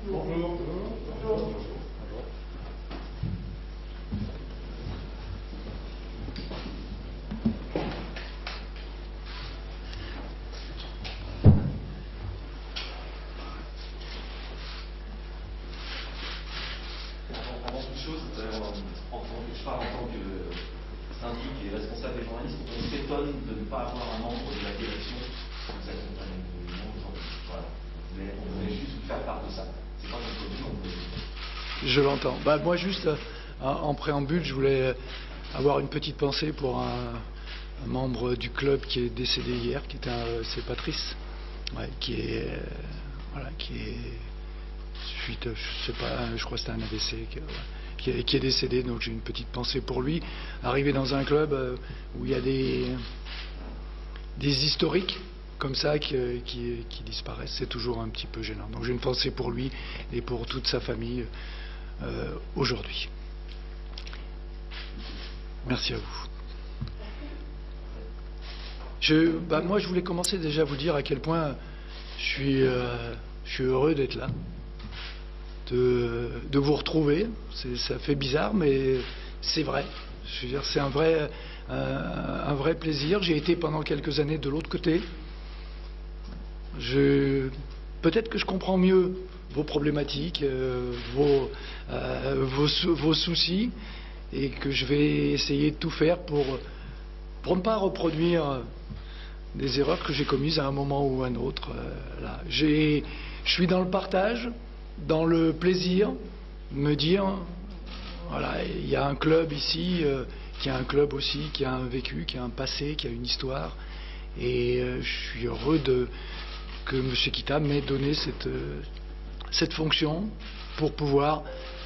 Avant toute chose, je parle en tant que syndic et responsable des journalistes, on s'étonne de ne pas avoir un membre de la direction qui vous accompagne. Voilà. On voulait juste vous faire part de ça. C'est pas notre produit, Je l'entends. Moi, juste en préambule, je voulais avoir une petite pensée pour un membre du club qui est décédé hier, c'est Patrice, qui est suite, je sais pas, je crois que c'était un AVC, qui est décédé. Donc j'ai une petite pensée pour lui. Arriver dans un club où il y a des historiques comme ça qui disparaissent, c'est toujours un petit peu gênant. Donc j'ai une pensée pour lui et pour toute sa famille aujourd'hui. Merci à vous. Moi, je voulais commencer déjà à vous dire à quel point je suis heureux d'être là, de vous retrouver. Ça fait bizarre, mais c'est vrai. Je veux dire, c'est un vrai plaisir. J'ai été pendant quelques années de l'autre côté. Peut-être que je comprends mieux vos problématiques, vos soucis, et que je vais essayer de tout faire pour ne pas reproduire des erreurs que j'ai commises à un moment ou à un autre. Là. Je suis dans le partage, dans le plaisir, me dire, voilà, il y a un club ici, qui a un club aussi, qui a un vécu, qui a un passé, qui a une histoire, et je suis heureux que M. Kita m'ait donné cette fonction pour pouvoir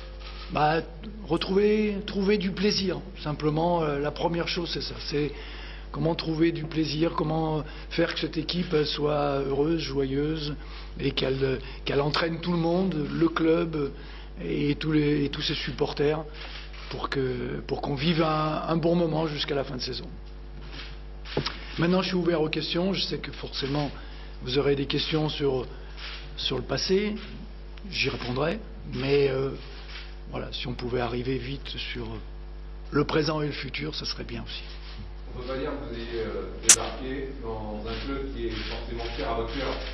trouver du plaisir. Simplement, la première chose, c'est ça. C'est comment trouver du plaisir, comment faire que cette équipe soit heureuse, joyeuse, et qu'elle entraîne tout le monde, le club et tous ses supporters, pour qu'on vive un bon moment jusqu'à la fin de saison. Maintenant, je suis ouvert aux questions. Je sais que forcément, vous aurez des questions sur le passé. J'y répondrai. Mais voilà, si on pouvait arriver vite sur le présent et le futur, ça serait bien aussi. On ne peut pas dire que vous ayez débarqué dans un club qui est forcément cher à votre cœur.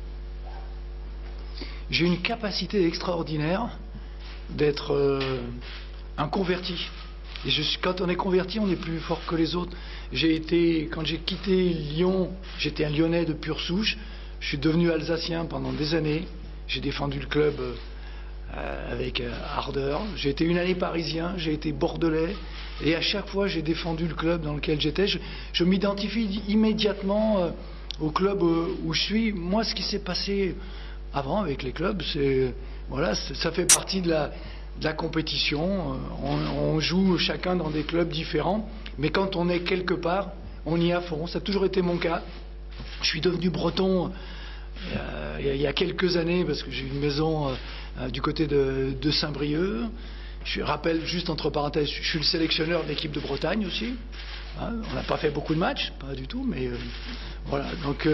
J'ai une capacité extraordinaire d'être un converti. Et quand on est converti, on est plus fort que les autres. Quand j'ai quitté Lyon, j'étais un Lyonnais de pure souche. Je suis devenu alsacien pendant des années. J'ai défendu le club avec ardeur. J'ai été une année parisien, j'ai été bordelais. Et à chaque fois, j'ai défendu le club dans lequel j'étais. Je m'identifie immédiatement au club où je suis. Moi, ce qui s'est passé avant avec les clubs, ça fait partie de la compétition. On joue chacun dans des clubs différents. Mais quand on est quelque part, on y est à fond. Ça a toujours été mon cas. Je suis devenu breton il y a quelques années parce que j'ai une maison du côté de Saint-Brieuc. Je rappelle juste entre parenthèses, je suis le sélectionneur de l'équipe de Bretagne aussi. Hein, on n'a pas fait beaucoup de matchs, pas du tout, mais voilà. Donc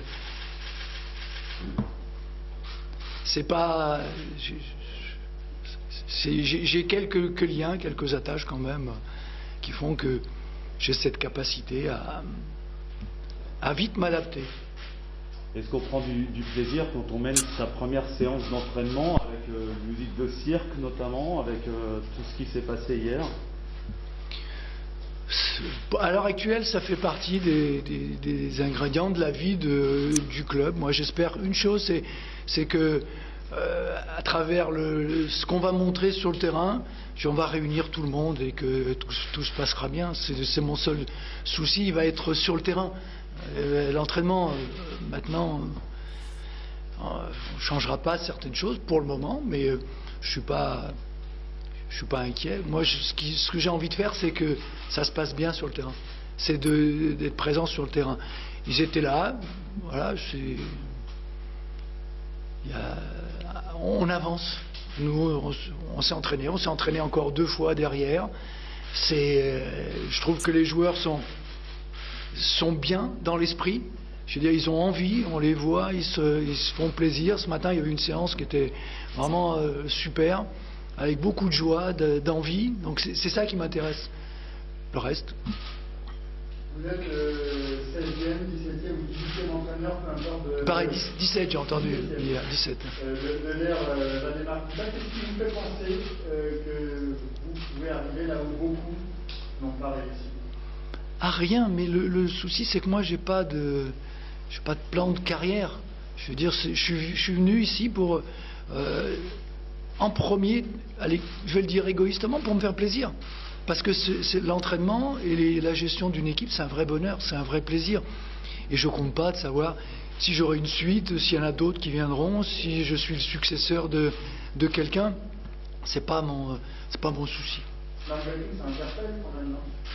c'est pas. J'ai quelques liens, quelques attaches quand même, qui font que j'ai cette capacité à vite m'adapter. Est-ce qu'on prend du plaisir quand on mène sa première séance d'entraînement avec musique de cirque notamment, avec tout ce qui s'est passé hier? À l'heure actuelle, ça fait partie des ingrédients de la vie du club. Moi, j'espère une chose, c'est que à travers ce qu'on va montrer sur le terrain, on va réunir tout le monde et que tout se passera bien. C'est mon seul souci, il va être sur le terrain. L'entraînement, maintenant, on ne changera pas certaines choses pour le moment, mais je suis pas inquiet. Moi, ce que j'ai envie de faire, c'est que ça se passe bien sur le terrain. C'est d'être présent sur le terrain. Ils étaient là, voilà, on avance. Nous, on s'est entraîné encore 2 fois derrière. Je trouve que les joueurs sont bien dans l'esprit. Je veux dire, ils ont envie, on les voit, ils se font plaisir. Ce matin, il y avait une séance qui était vraiment super, avec beaucoup de joie, d'envie. Donc c'est ça qui m'intéresse. Le reste. Vous êtes 16e, 17e ou 18e entraîneur, peu importe. Pareil, 17, j'ai entendu hier, 17. De l'ère Valdemar Kita, qu'est-ce qui vous fait penser que vous pouvez arriver là où beaucoup n'ont pas réussi? Ah, rien, mais le souci, c'est que moi, j'ai pas de plan de carrière. Je veux dire, je suis venu ici pour, en premier, allez, je vais le dire égoïstement, pour me faire plaisir. Parce que c'est l'entraînement et la gestion d'une équipe, c'est un vrai bonheur, c'est un vrai plaisir. Et je ne compte pas de savoir si j'aurai une suite, s'il y en a d'autres qui viendront, si je suis le successeur de quelqu'un. C'est pas mon souci. Marguerite, ça interpelle quand même, non?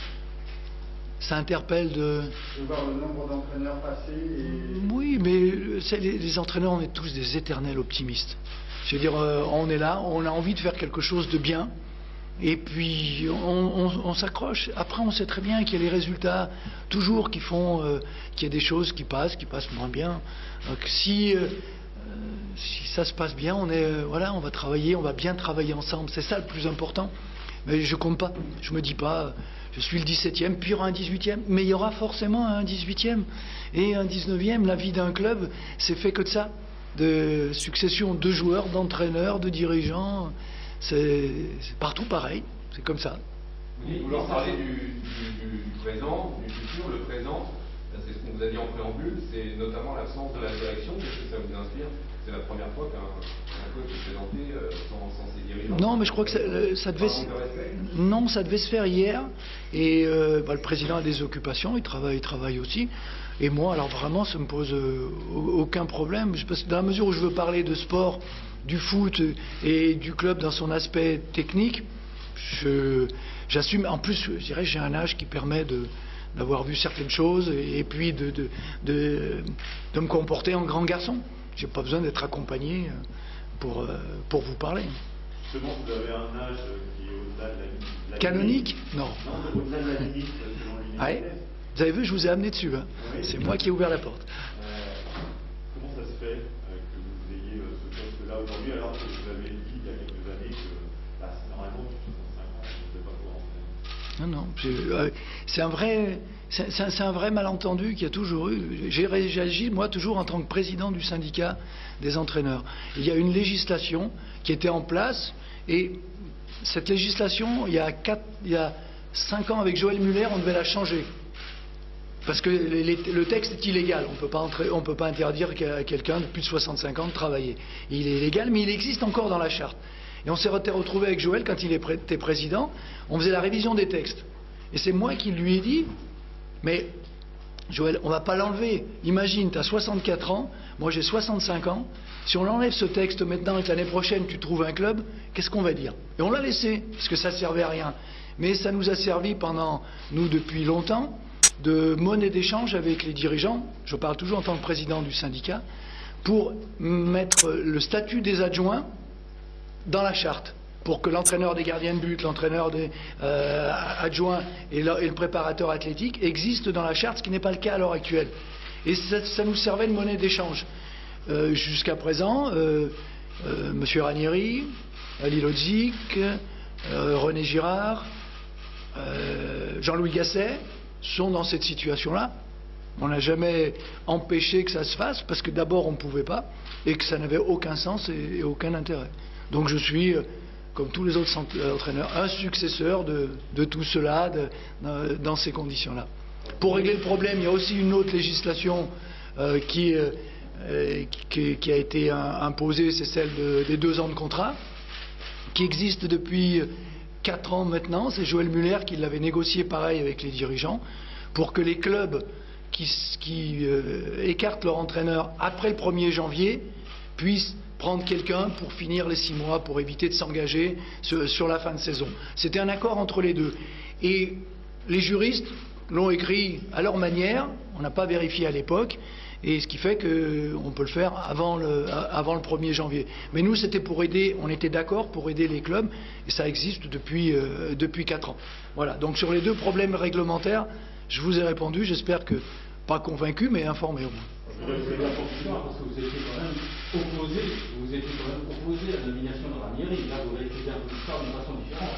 Ça interpelle de voir le nombre d'entraîneurs passer et... Oui, mais les entraîneurs, on est tous des éternels optimistes. Je veux dire, on est là, on a envie de faire quelque chose de bien. Et puis on s'accroche. Après, on sait très bien qu'il y a les résultats toujours qui font qu'il y a des choses qui passent moins bien. Donc si ça se passe bien, on va travailler, on va bien travailler ensemble. C'est ça le plus important. Mais je compte pas. Je me dis pas, je suis le 17e, puis il y aura un 18e. Mais il y aura forcément un 18e et un 19e. La vie d'un club, c'est fait que de ça, de succession de joueurs, d'entraîneurs, de dirigeants. C'est partout pareil, c'est comme ça. Vous dites vouloir parler du présent, du futur. Le présent, c'est ce qu'on vous a dit en préambule, c'est notamment l'absence de la direction. Qu'est-ce que ça vous inspire? C'est la première fois qu'un coach est présenté sans ses dirigeants. Non, mais je crois que ça devait se faire hier. Et le président a des occupations, il travaille aussi. Et moi, alors vraiment, ça me pose aucun problème. Parce que dans la mesure où je veux parler de sport, du foot et du club dans son aspect technique, j'assume. En plus, je dirais, j'ai un âge qui permet d'avoir vu certaines choses et puis de me comporter en grand garçon. J'ai pas besoin d'être accompagné pour vous parler. Justement, vous avez un âge qui est au-delà de la canonique? Non. Non, au-delà de la limite selon l'unité. Ouais. Vous avez vu, je vous ai amené dessus. Hein. Oui. C'est moi qui ai ouvert la porte. Comment ça se fait que vous ayez ce poste-là aujourd'hui, alors que vous avez dit il y a quelques années que normalement, depuis 65 ans, vous ne devez pas pouvoir entraîner? Non, c'est un vrai malentendu qu'il y a toujours eu. J'ai agi, moi, toujours en tant que président du syndicat des entraîneurs. Il y a une législation qui était en place, et cette législation, il y a 5 ans, avec Joël Muller, on devait la changer. Parce que le texte est illégal. On ne peut pas interdire à quelqu'un de plus de 65 ans de travailler. Il est illégal, mais il existe encore dans la charte. Et on s'est retrouvé avec Joël, quand il était président, on faisait la révision des textes. Et c'est moi qui lui ai dit, mais Joël, on ne va pas l'enlever. Imagine, tu as 64 ans, moi j'ai 65 ans. Si on enlève ce texte maintenant et que l'année prochaine tu trouves un club, qu'est-ce qu'on va dire? Et on l'a laissé, parce que ça ne servait à rien. Mais ça nous a servi pendant, nous, depuis longtemps, de monnaie d'échange avec les dirigeants, je parle toujours en tant que président du syndicat, pour mettre le statut des adjoints dans la charte, pour que l'entraîneur des gardiens de but, l'entraîneur des adjoints et le préparateur athlétique existent dans la charte, ce qui n'est pas le cas à l'heure actuelle. Et ça nous servait de monnaie d'échange. Jusqu'à présent, M. Ranieri, Ali Lodzik, René Girard, Jean-Louis Gasset sont dans cette situation-là. On n'a jamais empêché que ça se fasse, parce que d'abord on ne pouvait pas, et que ça n'avait aucun sens et aucun intérêt. Donc je suis, comme tous les autres entraîneurs, un successeur de tout cela dans ces conditions-là. Pour régler le problème, il y a aussi une autre législation qui a été imposée, c'est celle des 2 ans de contrat, qui existe depuis 4 ans maintenant. C'est Joël Muller qui l'avait négocié pareil avec les dirigeants, pour que les clubs qui écartent leur entraîneur après le 1er janvier puissent prendre quelqu'un pour finir les 6 mois, pour éviter de s'engager sur la fin de saison. C'était un accord entre les deux. Et les juristes l'ont écrit à leur manière, on n'a pas vérifié à l'époque, et ce qui fait qu'on peut le faire avant le 1er janvier. Mais nous, c'était pour aider, on était d'accord pour aider les clubs, et ça existe depuis 4 ans. Voilà, donc sur les 2 problèmes réglementaires, je vous ai répondu, j'espère que Pas convaincu, mais informé au moins. Je voulais la poursuivre parce que vous étiez quand même opposé à la nomination de Ranieri. Là, vous avez écrit un peu l'histoire d'une façon différente.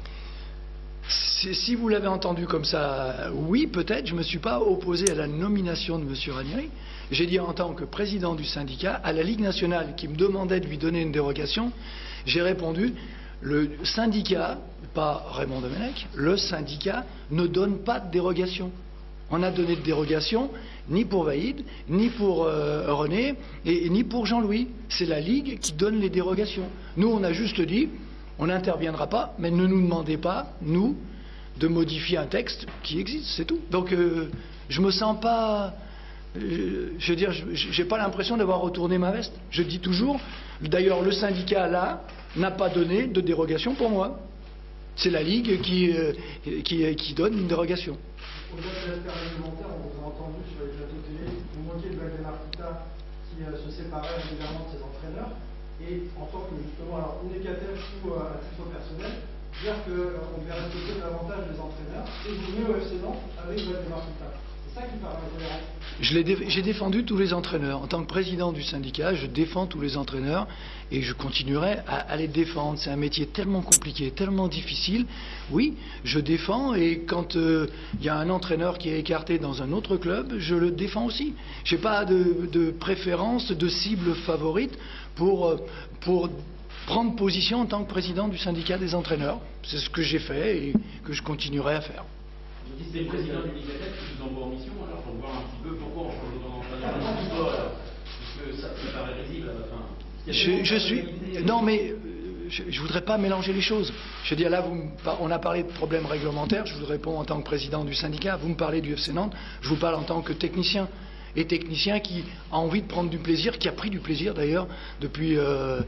Si vous l'avez entendu comme ça, oui, peut-être. Je ne me suis pas opposé à la nomination de M. Ranieri. J'ai dit en tant que président du syndicat, à la Ligue nationale qui me demandait de lui donner une dérogation, j'ai répondu, le syndicat, pas Raymond Domenech, le syndicat ne donne pas de dérogation. On a donné de dérogation ni pour Vaïd, ni pour René, et ni pour Jean-Louis. C'est la Ligue qui donne les dérogations. Nous, on a juste dit, on n'interviendra pas, mais ne nous demandez pas, nous, de modifier un texte qui existe, c'est tout. Donc, je me sens pas... je veux dire, j'ai pas l'impression d'avoir retourné ma veste. Je dis toujours, d'ailleurs, le syndicat, là, n'a pas donné de dérogation pour moi. C'est la Ligue qui donne une dérogation. Au-delà de l'aspect réglementaire, on vous a entendu sur les plateaux télé, vous moquez de Valdemar Kita qui se séparait régulièrement de ses entraîneurs. Et en tant que, justement, alors communicateur ou à titre personnel, dire qu'on devait respecter davantage les entraîneurs, et vous venez au FC Nantes avec Valdemar Kita. C'est ça qui paraît incohérent. J'ai défendu tous les entraîneurs. En tant que président du syndicat, je défends tous les entraîneurs et je continuerai à les défendre. C'est un métier tellement compliqué, tellement difficile. Oui, je défends et quand il y a un entraîneur qui est écarté dans un autre club, je le défends aussi. Je n'ai pas de préférence, de cible favorite pour prendre position en tant que président du syndicat des entraîneurs. C'est ce que j'ai fait et que je continuerai à faire. Vous dites que c'est le président du Ligatec qui vous envoie en mission, alors pour voir un petit peu pourquoi on change d'entraîneur. Parce que ça paraît risible à la fin. Je suis... Non, mais je ne voudrais pas mélanger les choses. Je veux dire, là, on a parlé de problèmes réglementaires, je vous réponds en tant que président du syndicat. Vous me parlez du FC Nantes, je vous parle en tant que technicien. Et technicien qui a envie de prendre du plaisir, qui a pris du plaisir d'ailleurs depuis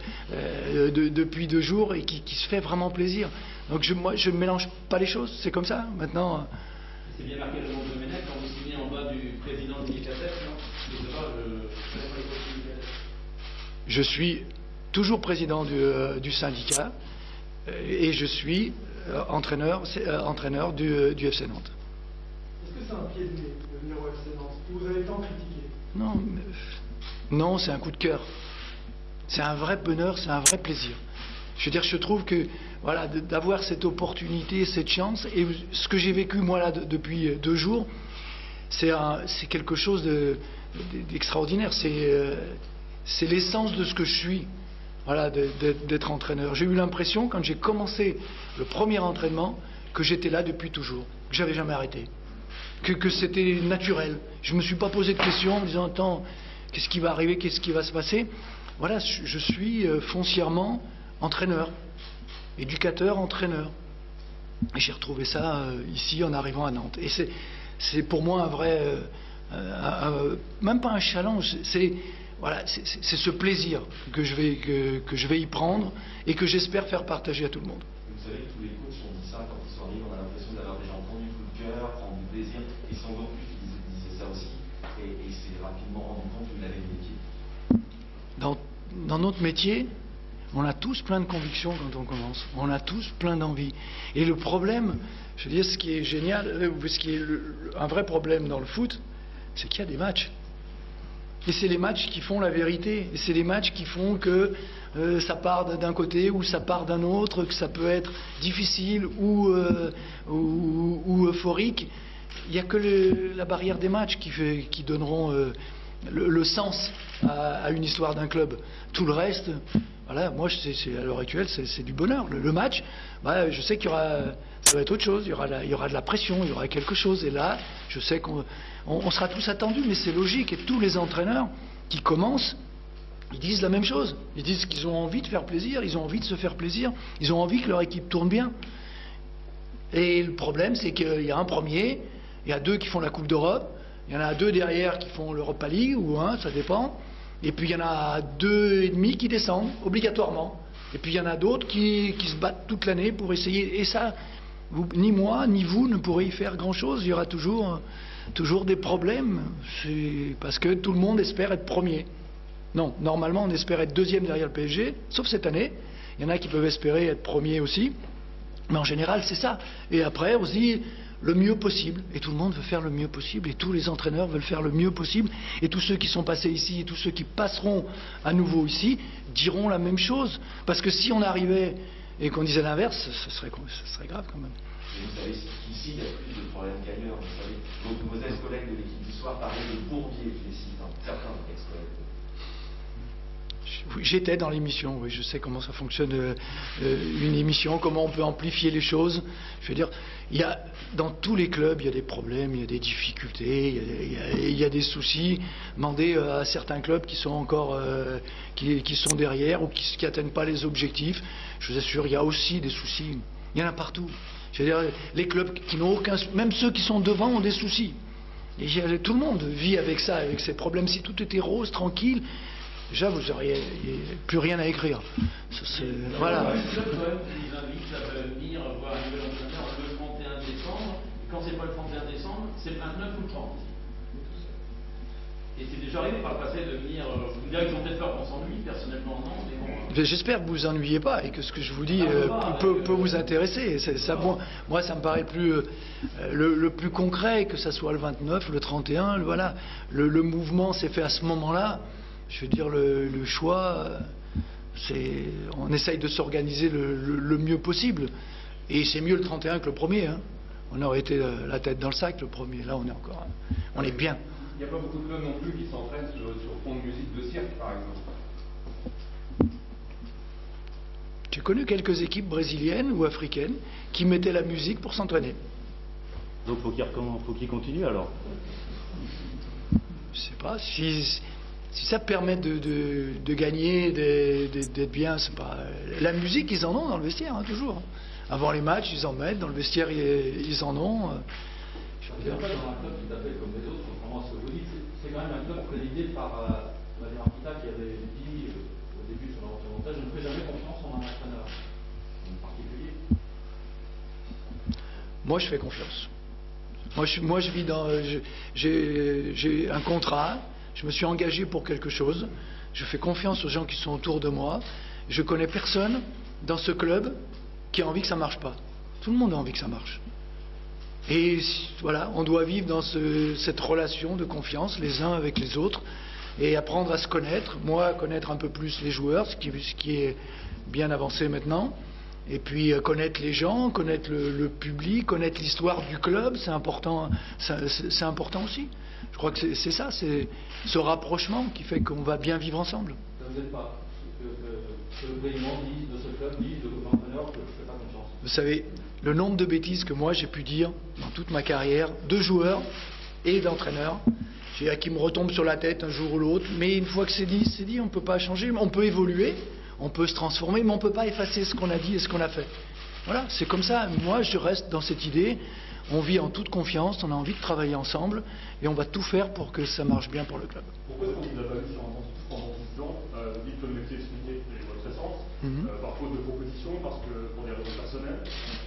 2 jours et qui se fait vraiment plaisir. Donc moi, je ne mélange pas les choses, c'est comme ça. Maintenant... C'est bien marqué le nom de Domenech quand vous signez en bas du président du Ligatec, non? Je ne sais pas, je connais pas les postes du Ligatec. Je suis toujours président du syndicat et je suis entraîneur du FC Nantes. Est-ce que c'est un pied de nez de venir au FC Nantes que vous avez tant critiqué? Non, c'est un coup de cœur. C'est un vrai bonheur, c'est un vrai plaisir. Je veux dire, je trouve que voilà, d'avoir cette opportunité, cette chance, et ce que j'ai vécu moi là depuis 2 jours, c'est quelque chose d'extraordinaire. C'est l'essence de ce que je suis, voilà, d'être entraîneur. J'ai eu l'impression, quand j'ai commencé le premier entraînement, que j'étais là depuis toujours, que j'avais jamais arrêté, que c'était naturel. Je me suis pas posé de questions en me disant attends, qu'est-ce qui va arriver, qu'est-ce qui va se passer. Voilà, je suis foncièrement entraîneur, éducateur, entraîneur. Et j'ai retrouvé ça ici en arrivant à Nantes. Et c'est pour moi un vrai, même pas un challenge, c'est ce plaisir que je vais y prendre et que j'espère faire partager à tout le monde. Vous savez que tous les coachs ont dit ça quand ils sont arrivés, on a l'impression d'avoir déjà entendu coup de cœur, prendre du plaisir, et sans doute plus ils disaient ça aussi, et c'est rapidement rendu compte qu'il avait une équipe. Dans notre métier, on a tous plein de convictions quand on commence. On a tous plein d'envie. Et le problème, je veux dire, ce qui est génial, ce qui est un vrai problème dans le foot, c'est qu'il y a des matchs. Et c'est les matchs qui font la vérité. Et c'est les matchs qui font que ça part d'un côté ou ça part d'un autre, que ça peut être difficile ou euphorique. Il n'y a que la barrière des matchs qui donneront le sens à une histoire d'un club. Tout le reste, voilà, moi, à l'heure actuelle, c'est du bonheur. Le match, bah, je sais qu'il y aura, ça va être autre chose. Il y aura de la pression, il y aura quelque chose. Et là, je sais qu'on sera tous attendus, mais c'est logique. Et tous les entraîneurs qui commencent, ils disent la même chose. Ils disent qu'ils ont envie de faire plaisir, ils ont envie de se faire plaisir, ils ont envie que leur équipe tourne bien. Et le problème, c'est qu'il y a un premier, il y a 2 qui font la Coupe d'Europe, il y en a 2 derrière qui font l'Europa League, ou 1, ça dépend. Et puis il y en a 2,5 qui descendent, obligatoirement. Et puis il y en a d'autres qui se battent toute l'année pour essayer. Et ça, ni moi, ni vous ne pourrez y faire grand-chose. Il y aura toujours des problèmes. Parce que tout le monde espère être premier. Non, normalement on espère être 2e derrière le PSG, sauf cette année. Il y en a qui peuvent espérer être premier aussi. Mais en général, c'est ça. Et après, on se dit, le mieux possible, et tout le monde veut faire le mieux possible, et tous les entraîneurs veulent faire le mieux possible, et tous ceux qui sont passés ici, et tous ceux qui passeront à nouveau ici, diront la même chose. Parce que si on arrivait et qu'on disait l'inverse, ce serait grave quand même. Et vous savez qu'ici, il y a plus de problèmes qu'ailleurs. Vous savez, vos ex-collègues de l'équipe du soir parlaient de Bourbier, je les cite, certains ex-collègues. J'étais dans l'émission, oui, je sais comment ça fonctionne, une émission, comment on peut amplifier les choses. Je veux dire, dans tous les clubs, il y a des problèmes, il y a des difficultés, il y a des soucis. Demandez à certains clubs qui sont encore, qui sont derrière ou qui n'atteignent pas les objectifs. Je vous assure, il y a aussi des soucis. Il y en a partout. Je veux dire, les clubs qui n'ont aucun, même ceux qui sont devant ont des soucis. Et tout le monde vit avec ça, avec ces problèmes. Si tout était rose, tranquille, déjà, vous n'auriez plus rien à écrire. Voilà. Le club, quand même, vous invite à venir voir un nouvel entraîneur le 31 décembre. Et quand c'est pas le 31 décembre, c'est le 29 ou le 30. Et c'est déjà arrivé par le passé de venir. Vous direz qu'ils ont peut-être peur qu'on s'ennuie, personnellement, non. Mais bon, j'espère que vous vous ennuyez pas et que ce que je vous dis peut vous intéresser. Moi, ça me paraît le plus concret, que ça soit le 29, le 31. Voilà. Le mouvement s'est fait à ce moment-là. Je veux dire, le choix, on essaye de s'organiser le mieux possible. Et c'est mieux le 31 que le premier. Hein. On aurait été la tête dans le sac le premier. Là, on est bien. Il n'y a pas beaucoup de clubs non plus qui s'entraînent sur fond de musique de cirque, par exemple. J'ai connu quelques équipes brésiliennes ou africaines qui mettaient la musique pour s'entraîner. Donc faut qu'il continue alors. Je sais pas, si ça permet de gagner, d'être bien, c'est pas... La musique, ils en ont dans le vestiaire, hein, toujours. Avant les matchs, ils en mettent, dans le vestiaire, ils en ont. C'est pas dans un club tout à fait comme les autres, contrairement à ce que vous dites, c'est quand même un club présidé par Vladimir Kita qui avait dit au début de son remontage, je ne fais jamais confiance en un entraîneur en particulier. Moi, je fais confiance. Moi, je vis dans... J'ai un contrat, je me suis engagé pour quelque chose, je fais confiance aux gens qui sont autour de moi, je connais personne dans ce club qui a envie que ça marche pas. Tout le monde a envie que ça marche. Et voilà, on doit vivre dans cette relation de confiance les uns avec les autres et apprendre à se connaître. Moi, connaître un peu plus les joueurs, ce qui est bien avancé maintenant. Et puis connaître les gens, connaître le public, connaître l'histoire du club, c'est important. C'est important aussi. Je crois que c'est ça, c'est ce rapprochement qui fait qu'on va bien vivre ensemble. Vous n'êtes pas ce que le président dit de ce club, dit de l'entraîneur que je ne fais pas confiance. Vous savez, le nombre de bêtises que moi j'ai pu dire dans toute ma carrière, de joueurs et d'entraîneurs, qui me retombent sur la tête un jour ou l'autre, mais une fois que c'est dit, on ne peut pas changer, on peut évoluer, on peut se transformer, mais on ne peut pas effacer ce qu'on a dit et ce qu'on a fait. Voilà, c'est comme ça. Moi, je reste dans cette idée, on vit en toute confiance, on a envie de travailler ensemble, et on va tout faire pour que ça marche bien pour le club. Pourquoi est-ce qu'on vous a pas mis sur un pendant 10 ans vous dites que le métier expliqué est votre essence, par faute de proposition, parce que pour des raisons personnelles?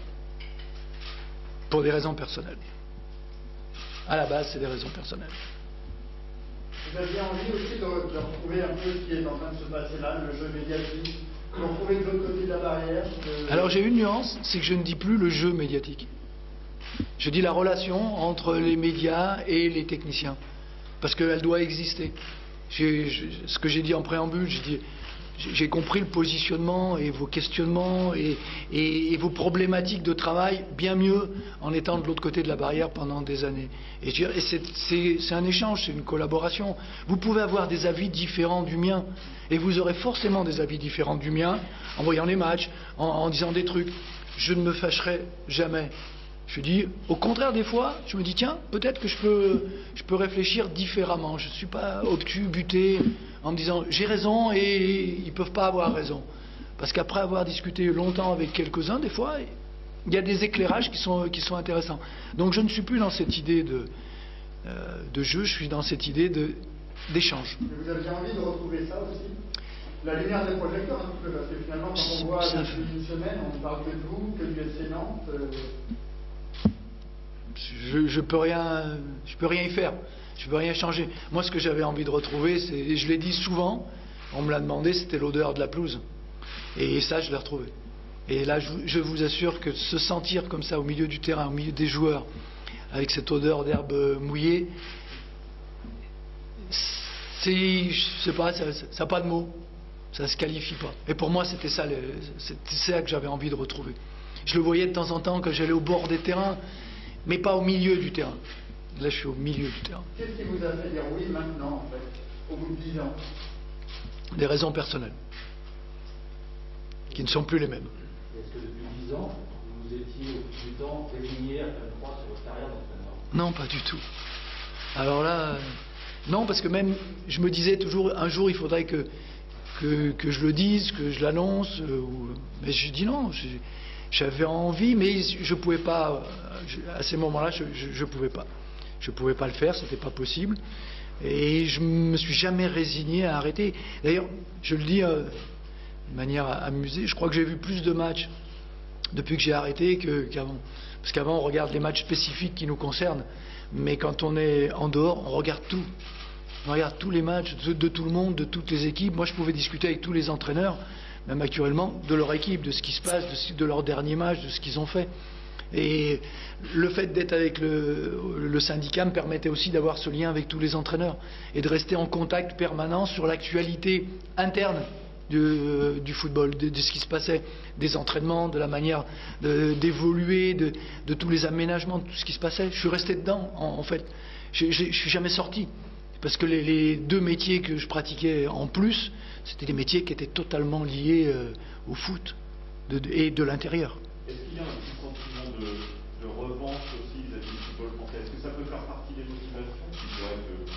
Pour des raisons personnelles. À la base, c'est des raisons personnelles. Vous aviez envie aussi de retrouver un peu ce qui est en train de se passer là, le jeu médiatique, de retrouver de l'autre côté de la barrière. Alors j'ai une nuance, c'est que je ne dis plus le jeu médiatique. Je dis la relation entre les médias et les techniciens, parce qu'elle doit exister. Ce que j'ai dit en préambule, j'ai compris le positionnement et vos questionnements et vos problématiques de travail bien mieux en étant de l'autre côté de la barrière pendant des années. Et c'est un échange, c'est une collaboration. Vous pouvez avoir des avis différents du mien et vous aurez forcément des avis différents du mien en voyant les matchs, en disant des trucs. Je ne me fâcherai jamais. Je dis, au contraire, des fois, je me dis, tiens, peut-être que je peux réfléchir différemment. Je ne suis pas obtus, buté, en me disant, j'ai raison et ils ne peuvent pas avoir raison. Parce qu'après avoir discuté longtemps avec quelques-uns, des fois, il y a des éclairages qui sont intéressants. Donc je ne suis plus dans cette idée de jeu, je suis dans cette idée d'échange. Vous aviez envie de retrouver ça aussi? La lumière des projecteurs, un petit peu, parce que finalement, quand on voit depuis une semaine, on ne parle que de vous, que du FC Nantes. Je peux rien y faire. Je peux rien changer. Moi, ce que j'avais envie de retrouver, et je l'ai dit souvent, on me l'a demandé, c'était l'odeur de la pelouse. Et ça, je l'ai retrouvé. Et là, je vous assure que se sentir comme ça au milieu du terrain, au milieu des joueurs, avec cette odeur d'herbe mouillée, je sais pas, ça n'a pas de mots, ça se qualifie pas. Et pour moi, c'était ça que j'avais envie de retrouver. Je le voyais de temps en temps quand j'allais au bord des terrains, mais pas au milieu du terrain. Là, je suis au milieu du terrain. Qu'est-ce qui vous a fait dire oui maintenant, en fait, au bout de 10 ans? Des raisons personnelles, qui ne sont plus les mêmes. Est-ce que depuis 10 ans, vous étiez au fil du temps résigné à faire une croix sur votre carrière d'entraîneur? Non, pas du tout. Alors là, non, parce que même, je me disais toujours, un jour, il faudrait que je le dise, que je l'annonce. Mais je dis non, j'avais envie, mais je ne pouvais pas. À ces moments-là, je ne pouvais pas. Je ne pouvais pas le faire, c'était pas possible. Et je me suis jamais résigné à arrêter. D'ailleurs, je le dis de manière amusée, je crois que j'ai vu plus de matchs depuis que j'ai arrêté qu'avant. Parce qu'avant, on regarde les matchs spécifiques qui nous concernent. Mais quand on est en dehors, on regarde tout. On regarde tous les matchs de tout le monde, de toutes les équipes. Moi, je pouvais discuter avec tous les entraîneurs, même actuellement, de leur équipe, de ce qui se passe, de leur dernier match, de ce qu'ils ont fait. Et le fait d'être avec le syndicat me permettait aussi d'avoir ce lien avec tous les entraîneurs et de rester en contact permanent sur l'actualité interne du football, de ce qui se passait, des entraînements, de la manière d'évoluer, de tous les aménagements, de tout ce qui se passait. Je suis resté dedans, en fait. Je ne suis jamais sorti. Parce que les deux métiers que je pratiquais en plus, c'était des métiers qui étaient totalement liés au foot et de l'intérieur. Est-ce qu'il y a un petit sentiment de revanche aussi vis-à-vis du football français? Est-ce que ça peut faire partie des motivations qui pourraient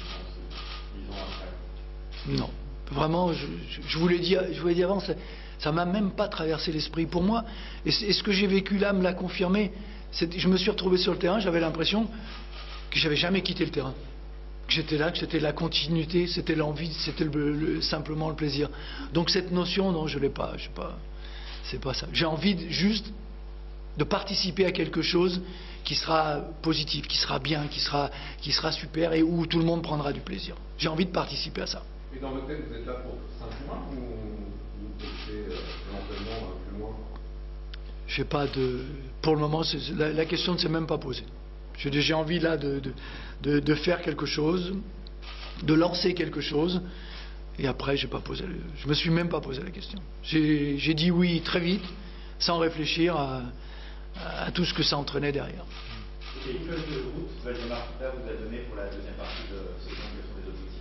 être 10 ans après? Non. Vraiment, je vous l'ai dit avant, ça m'a même pas traversé l'esprit. Pour moi, et ce que j'ai vécu là me l'a confirmé, je me suis retrouvé sur le terrain, j'avais l'impression que j'avais jamais quitté le terrain. Que j'étais là, que c'était la continuité, c'était l'envie, c'était simplement le plaisir. Donc cette notion, non, je l'ai pas, c'est pas ça. J'ai envie juste de participer à quelque chose qui sera positif, qui sera bien, qui sera super et où tout le monde prendra du plaisir. J'ai envie de participer à ça. Et dans votre tête, vous êtes là pour Saint-Ouen ou vous poussez éventuellement plus loin? Je sais pas pour le moment, la question ne s'est même pas posée. J'ai envie là de faire quelque chose, de lancer quelque chose, et après je me suis même pas posé la question. J'ai dit oui très vite, sans réfléchir à tout ce que ça entraînait derrière. Quelle feuille de route Valdemar Kita vous a donné pour la deuxième partie de saison? Quels sont les objectifs?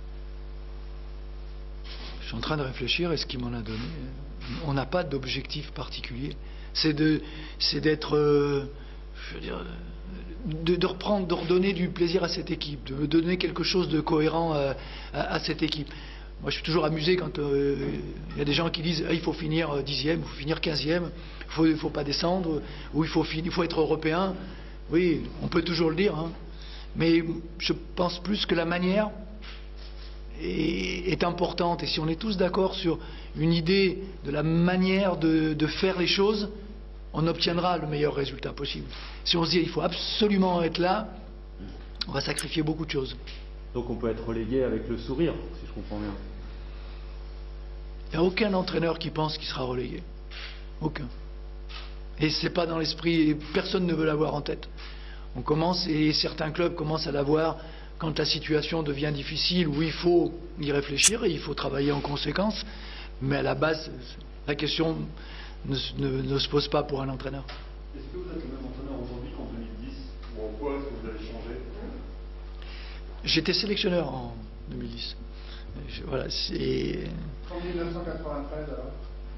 Je suis en train de réfléchir, est-ce qu'il m'en a donné? On n'a pas d'objectif particulier. C'est d'être, je veux dire, de reprendre, de redonner du plaisir à cette équipe, de donner quelque chose de cohérent à cette équipe. Moi, je suis toujours amusé quand il y a des gens qui disent il faut finir 10e, il faut finir 15e, il faut pas descendre, ou il faut être européen. Oui, on peut toujours le dire, hein. Mais je pense plus que la manière est importante. Et si on est tous d'accord sur une idée de la manière de faire les choses, on obtiendra le meilleur résultat possible. Si on se dit il faut absolument être là, on va sacrifier beaucoup de choses. Donc on peut être relégué avec le sourire, si je comprends bien. Il n'y a aucun entraîneur qui pense qu'il sera relégué. Aucun. Et c'est pas dans l'esprit, personne ne veut l'avoir en tête. On commence, et certains clubs commencent à l'avoir quand la situation devient difficile, où il faut y réfléchir et il faut travailler en conséquence. Mais à la base, la question ne se pose pas pour un entraîneur. Est-ce que vous êtes le même entraîneur aujourd'hui qu'en 2010? Ou en quoi est-ce que vous avez changé? J'étais sélectionneur en 2010. Voilà, c'est... En 1993 alors?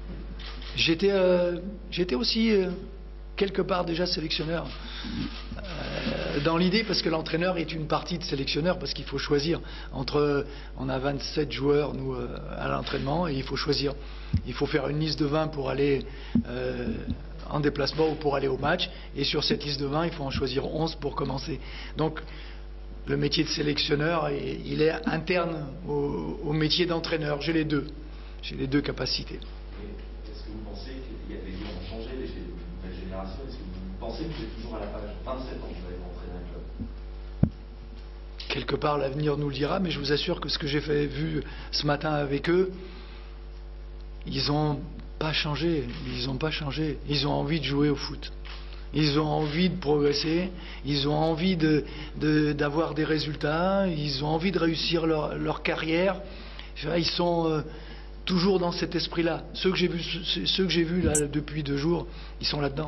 J'étais aussi quelque part déjà sélectionneur. Dans l'idée, parce que l'entraîneur est une partie de sélectionneur, parce qu'il faut choisir entre... On a 27 joueurs, nous, à l'entraînement, et il faut choisir. Il faut faire une liste de 20 pour aller en déplacement ou pour aller au match, et sur cette liste de 20, il faut en choisir 11 pour commencer. Donc, le métier de sélectionneur, il est interne au métier d'entraîneur. J'ai les deux capacités. Est-ce que vous pensez que les gens ont changé, les nouvelles générations? Est-ce que vous pensez que vous êtes toujours à la page 27 ans que vous avez entraîné un club? Quelque part, l'avenir nous le dira, mais je vous assure que ce que j'ai vu ce matin avec eux, ils ont Pas changé, ils n'ont pas changé. Ils ont envie de jouer au foot. Ils ont envie de progresser, ils ont envie d'avoir des résultats, ils ont envie de réussir leur carrière. Ils sont toujours dans cet esprit-là. Ceux que j'ai vus là depuis 2 jours, ils sont là-dedans.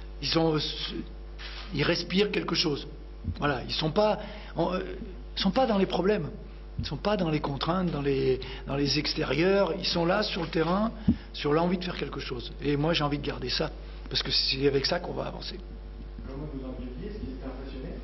Ils respirent quelque chose. Voilà, ils sont pas dans les problèmes. Ils ne sont pas dans les contraintes, dans les extérieurs. Ils sont là sur le terrain, sur l'envie de faire quelque chose. Et moi, j'ai envie de garder ça. Parce que c'est avec ça qu'on va avancer. Comment vous en dites, est-ce qu'ils étaient impressionnés?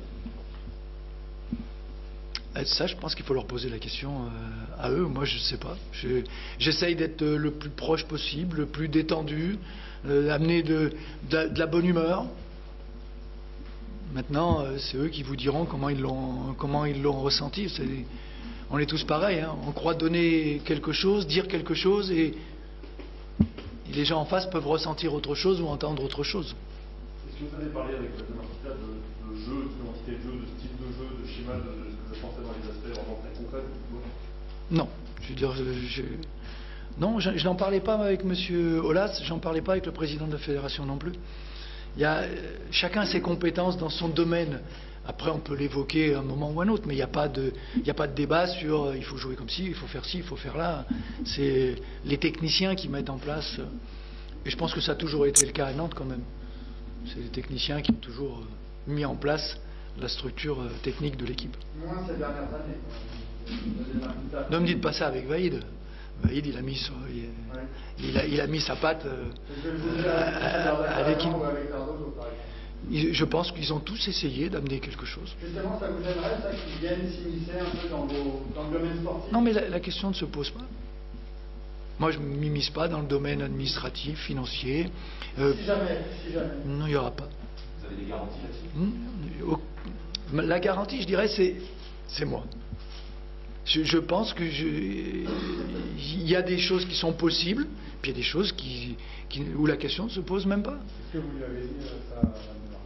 Ça, je pense qu'il faut leur poser la question à eux. Moi, je ne sais pas. J'essaye d'être le plus proche possible, le plus détendu, amener de la bonne humeur. Maintenant, c'est eux qui vous diront comment ils l'ont ressenti. On est tous pareils. Hein. On croit donner quelque chose, dire quelque chose, et les gens en face peuvent ressentir autre chose ou entendre autre chose. Est-ce que vous avez parlé avec le Martita de jeu, d'identité de jeu, de style de jeu, de schéma, de ce que vous pensez dans les aspects vraiment très concrets? Non. Je veux dire, non, je n'en parlais pas avec M. Aulas, j'en parlais pas avec le président de la fédération non plus. Chacun a ses compétences dans son domaine. Après, on peut l'évoquer à un moment ou à un autre, mais il n'y a pas de débat sur il faut jouer comme ci, il faut faire ci, il faut faire là. C'est les techniciens qui mettent en place. Et je pense que ça a toujours été le cas à Nantes quand même. C'est les techniciens qui ont toujours mis en place la structure technique de l'équipe. Moins ces dernières années. Ne me dites pas ça avec Vaïd. Vaïd, il a mis sa patte à l'équipe. Je pense qu'ils ont tous essayé d'amener quelque chose. Justement, ça vous aimerait, ça, qu'ils viennent s'immiscer un peu dans le domaine sportif? Non, mais la question ne se pose pas. Moi, je ne m'immisce pas dans le domaine administratif, financier. Si jamais. Non, il n'y aura pas. Vous avez des garanties là-dessus? La garantie, je dirais, c'est moi. Je pense que il y a des choses qui sont possibles, puis il y a des choses où la question ne se pose même pas. Est-ce que vous lui avez dit ça, Mme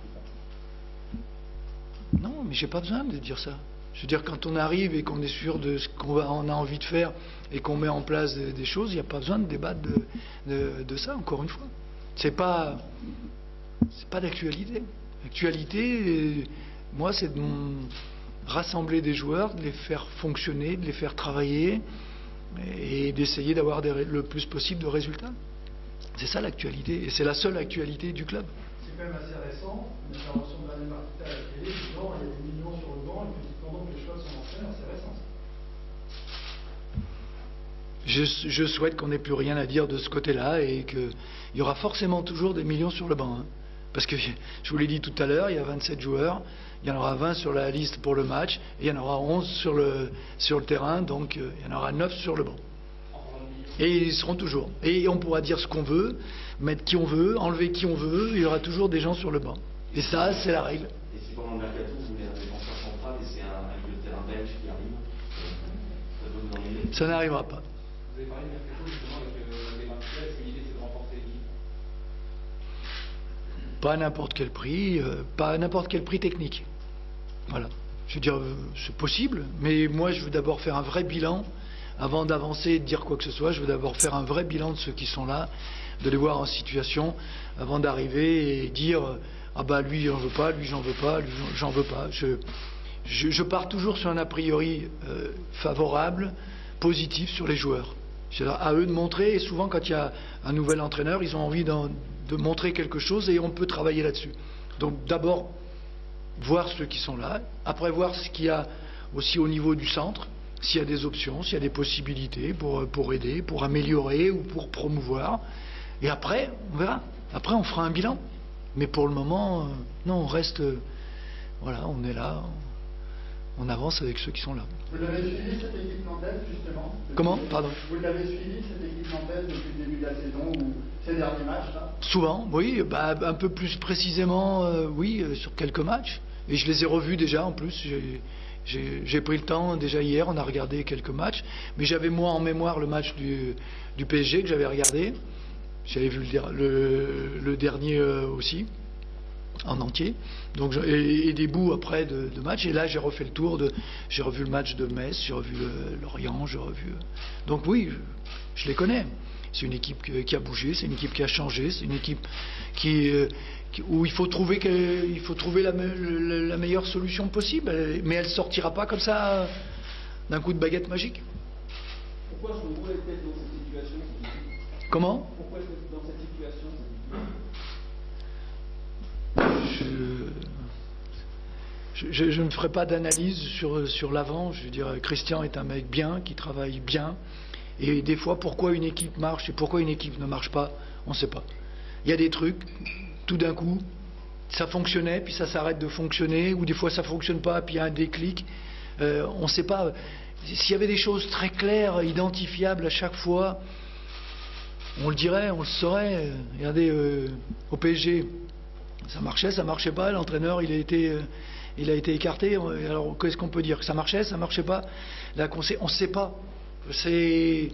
Martita? Non, mais j'ai pas besoin de dire ça. Je veux dire, quand on arrive et qu'on est sûr de ce qu'on a envie de faire et qu'on met en place des choses, il n'y a pas besoin de débattre de ça, encore une fois. C'est pas d'actualité. L'actualité, moi, c'est de rassembler des joueurs, de les faire fonctionner, de les faire travailler et d'essayer d'avoir le plus possible de résultats. C'est ça l'actualité, et c'est la seule actualité du club. C'est quand même assez récent, l'intervention de Mme Martita à la télé, disant il y a des millions sur le banc, et puis pendant que les choix sont entraîneurs, c'est récent. Je souhaite qu'on n'ait plus rien à dire de ce côté-là et qu'il y aura forcément toujours des millions sur le banc. Hein. Parce que, je vous l'ai dit tout à l'heure, il y a 27 joueurs, il y en aura 20 sur la liste pour le match, et il y en aura 11 sur le terrain, donc il y en aura 9 sur le banc. Et ils seront toujours. Et on pourra dire ce qu'on veut, mettre qui on veut, enlever qui on veut, il y aura toujours des gens sur le banc. Et ça, c'est la règle. Et si pendant le mercato, vous voulez un défenseur central et c'est un milieu de terrain belge qui arrive, ça peut vous ennuyer? Ça n'arrivera pas. Vous avez parlé de mercato justement avec les Martita, est-ce que l'idée c'est de renforcer l'équipe? Pas à n'importe quel prix, pas à n'importe quel prix technique. Voilà. Je veux dire, c'est possible, mais moi je veux d'abord faire un vrai bilan. Avant d'avancer et de dire quoi que ce soit, je veux d'abord faire un vrai bilan de ceux qui sont là, de les voir en situation, avant d'arriver et dire ah bah lui j'en veux pas, lui j'en veux pas, lui j'en veux pas. Je pars toujours sur un a priori favorable, positif sur les joueurs. C'est à eux de montrer, et souvent quand il y a un nouvel entraîneur, ils ont envie de montrer quelque chose et on peut travailler là-dessus. Donc d'abord voir ceux qui sont là, après voir ce qu'il y a aussi au niveau du centre, s'il y a des options, s'il y a des possibilités pour aider, pour améliorer ou pour promouvoir. Et après, on verra. Après, on fera un bilan. Mais pour le moment, non, on reste... voilà, on est là, on avance avec ceux qui sont là. Vous l'avez suivi, cette équipe nantaise, justement? Comment? Pardon? Vous l'avez suivi, cette équipe nantaise, depuis le début de la saison ou ces derniers matchs, là? Souvent, oui. Bah, un peu plus précisément, oui, sur quelques matchs. Et je les ai revus déjà, en plus. J'ai pris le temps, déjà hier, on a regardé quelques matchs, mais j'avais moi en mémoire le match du PSG que j'avais regardé. J'avais vu le dernier aussi. en entier. Donc, et des bouts après de matchs. Et là, j'ai refait le tour. J'ai revu le match de Metz, j'ai revu Lorient, j'ai revu. Donc oui, je les connais. C'est une équipe qui a bougé, c'est une équipe qui a changé, c'est une équipe où il faut trouver la meilleure solution possible. Mais elle ne sortira pas comme ça d'un coup de baguette magique. Pourquoi est-ce que vous êtes dans cette situation? Comment? Pourquoi est-ce que dans cette situation? Je ne ferai pas d'analyse sur l'avant. Je veux dire, Christian est un mec bien, qui travaille bien. Et des fois, pourquoi une équipe marche et pourquoi une équipe ne marche pas, on ne sait pas. Il y a des trucs, tout d'un coup, ça fonctionnait, puis ça s'arrête de fonctionner, ou des fois ça ne fonctionne pas, puis il y a un déclic. On ne sait pas. S'il y avait des choses très claires, identifiables à chaque fois, on le dirait, on le saurait. Regardez, au PSG, ça marchait pas, l'entraîneur, il a été écarté. Alors, qu'est-ce qu'on peut dire? Que ça marchait pas? Là, on ne sait pas. C'est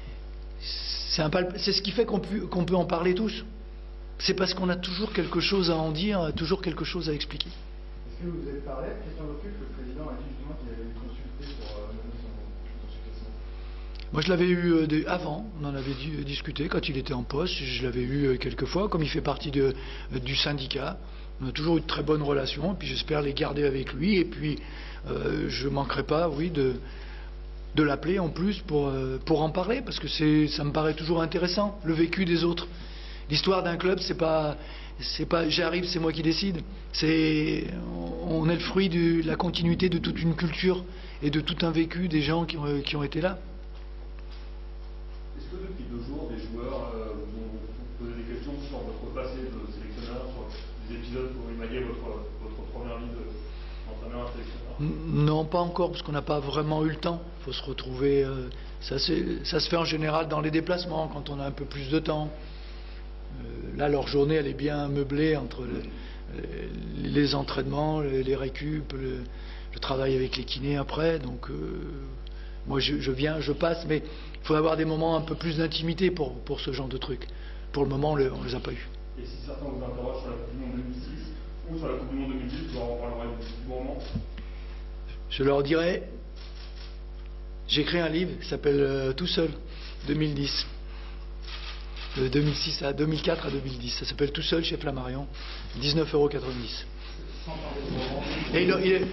ce qui fait qu'on peut en parler tous. C'est parce qu'on a toujours quelque chose à en dire, toujours quelque chose à expliquer. Est-ce que vous avez parlé avec Christian Lopez, le président a dit justement qu'il avait consulté pour mener son successeur? Moi, je l'avais eu avant, on en avait discuté quand il était en poste. Je l'avais eu quelques fois, comme il fait partie du syndicat. On a toujours eu de très bonnes relations, et puis j'espère les garder avec lui. Et puis, je ne manquerai pas, oui, de l'appeler en plus pour en parler, parce que ça me paraît toujours intéressant, le vécu des autres. L'histoire d'un club, c'est pas j'arrive, c'est moi qui décide. On est le fruit de la continuité de toute une culture et de tout un vécu des gens qui ont été là. Est-ce que depuis 2 jours, des joueurs vous ont posé des questions sur votre passé de sélectionneur, sur des épisodes pour émailler votre première vie d'entraîneur à sélectionneur? Non, pas encore, parce qu'on n'a pas vraiment eu le temps. Il faut se retrouver. Ça se fait en général dans les déplacements, quand on a un peu plus de temps. Là, leur journée, elle est bien meublée entre les entraînements, les récup, le travail avec les kinés après. Donc, moi, je viens, je passe, mais il faut avoir des moments un peu plus d'intimité pour ce genre de trucs. Pour le moment, on ne les a pas eus. Et si certains vous interrogent sur la Coupe du Monde 2006 ou sur la Coupe du Monde 2010, vous en parlerez du moment? Je leur dirai, j'écris un livre qui s'appelle Tout seul, 2010. De 2006 à 2004 à 2010. Ça s'appelle Tout seul chez Flammarion, 19,90 €. Et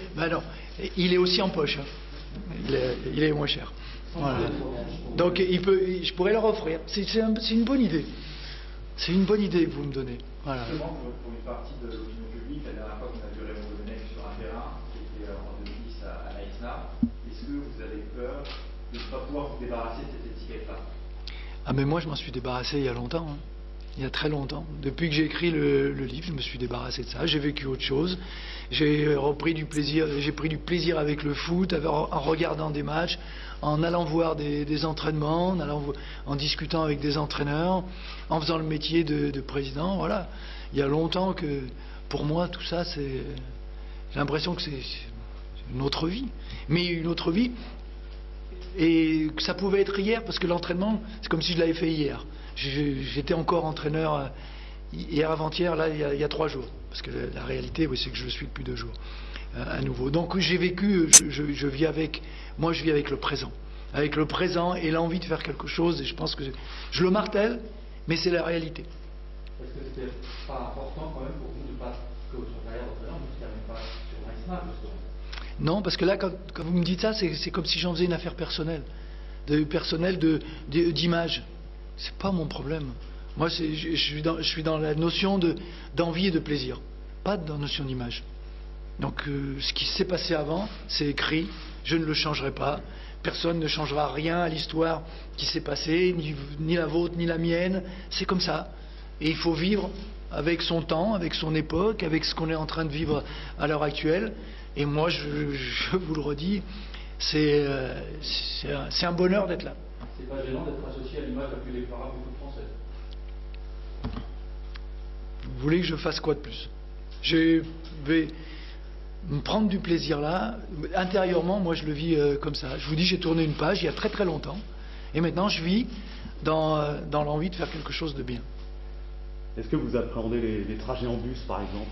il est aussi en poche. Hein. Il est moins cher. Voilà. Donc je pourrais leur offrir. C'est une bonne idée. C'est une bonne idée que vous me donnez. Voilà. Justement, pour une partie de l'opinion publique, la dernière fois qu'on a vu Raymond Domenech sur un terrain, qui était en 2010 à Naïsna, est-ce que vous avez peur de ne pas pouvoir vous débarrasser de cette étiquette-là? Ah mais moi je m'en suis débarrassé il y a longtemps, hein. Il y a très longtemps. Depuis que j'ai écrit le livre, je me suis débarrassé de ça. J'ai vécu autre chose. J'ai pris du plaisir avec le foot, en regardant des matchs, en allant voir des entraînements, en discutant avec des entraîneurs, en faisant le métier de président. Voilà. Il y a longtemps que pour moi tout ça, j'ai l'impression que c'est une autre vie. Mais une autre vie. Et que ça pouvait être hier, parce que l'entraînement, c'est comme si je l'avais fait hier. J'étais encore entraîneur hier, avant-hier, là, il y a 3 jours. Parce que la réalité, oui, c'est que je le suis depuis 2 jours, à nouveau. Donc j'ai vécu, je vis avec le présent. Avec le présent et l'envie de faire quelque chose, et je pense que je le martèle, mais c'est la réalité. Est-ce que c'était pas important quand même pour vous de pas que votre carrière d'entraîneur ne se termine pas sur Naïsna, justement? Non, parce que là, quand vous me dites ça, c'est comme si j'en faisais une affaire personnelle, d'image. C'est pas mon problème. Moi, je suis dans la notion d'envie et de plaisir, pas dans la notion d'image. Donc, ce qui s'est passé avant, c'est écrit, je ne le changerai pas. Personne ne changera rien à l'histoire qui s'est passée, ni la vôtre, ni la mienne. C'est comme ça. Et il faut vivre avec son temps, avec son époque, avec ce qu'on est en train de vivre à l'heure actuelle. Et moi, je vous le redis, c'est un bonheur d'être là. C'est pas gênant d'être associé à l'image la plus déplorable du foot français? Vous voulez que je fasse quoi de plus? Je vais me prendre du plaisir là. Intérieurement, moi, je le vis comme ça. Je vous dis, j'ai tourné une page il y a très très longtemps. Et maintenant, je vis dans l'envie de faire quelque chose de bien. Est-ce que vous appréhendez les trajets en bus, par exemple?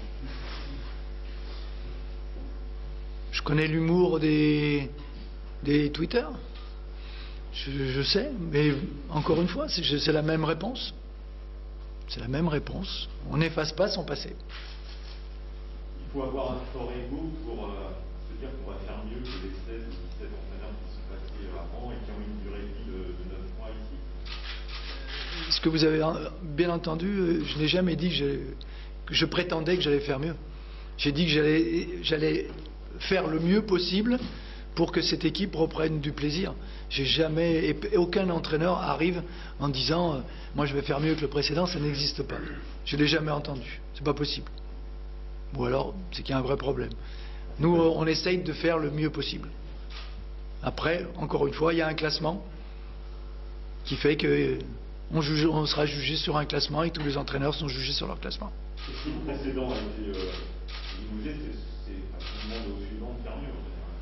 Je connais l'humour des Twitter. Je sais, mais encore une fois, c'est la même réponse. C'est la même réponse. On n'efface pas son passé. Il faut avoir un fort ego pour se dire qu'on va faire mieux que les 16 ou 17 entraîneurs qui sont passés avant et qui ont une durée de vie de 9 mois ici. Ce que vous avez bien entendu, je n'ai jamais dit que je prétendais que j'allais faire mieux. J'ai dit que j'allais faire le mieux possible pour que cette équipe reprenne du plaisir. J'ai jamais, et aucun entraîneur arrive en disant moi je vais faire mieux que le précédent, ça n'existe pas. Je l'ai jamais entendu, c'est pas possible. Ou alors c'est qu'il y a un vrai problème. Nous on essaye de faire le mieux possible. Après, encore une fois, il y a un classement qui fait que on sera jugé sur un classement et tous les entraîneurs sont jugés sur leur classement. Et si le précédent a été bougé, c'est on demande au suivant de faire mieux.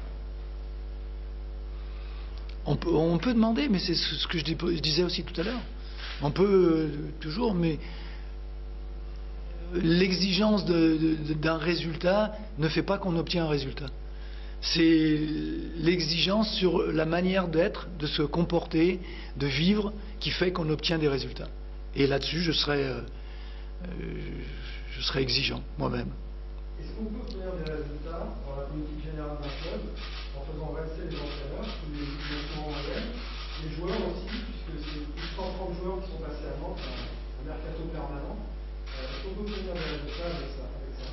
On peut demander, mais c'est ce que je disais aussi tout à l'heure. On peut toujours, mais l'exigence d'un résultat ne fait pas qu'on obtient un résultat. C'est l'exigence sur la manière d'être, de se comporter, de vivre, qui fait qu'on obtient des résultats. Et là-dessus, je serai exigeant, moi-même. Est-ce qu'on peut obtenir des résultats dans la politique générale d'un club en faisant rester les entraîneurs, les joueurs en moyenne, les joueurs aussi, puisque c'est plus de 130 joueurs qui sont passés à Nantes, un mercato permanent. Est-ce qu'on peut obtenir des résultats avec ça?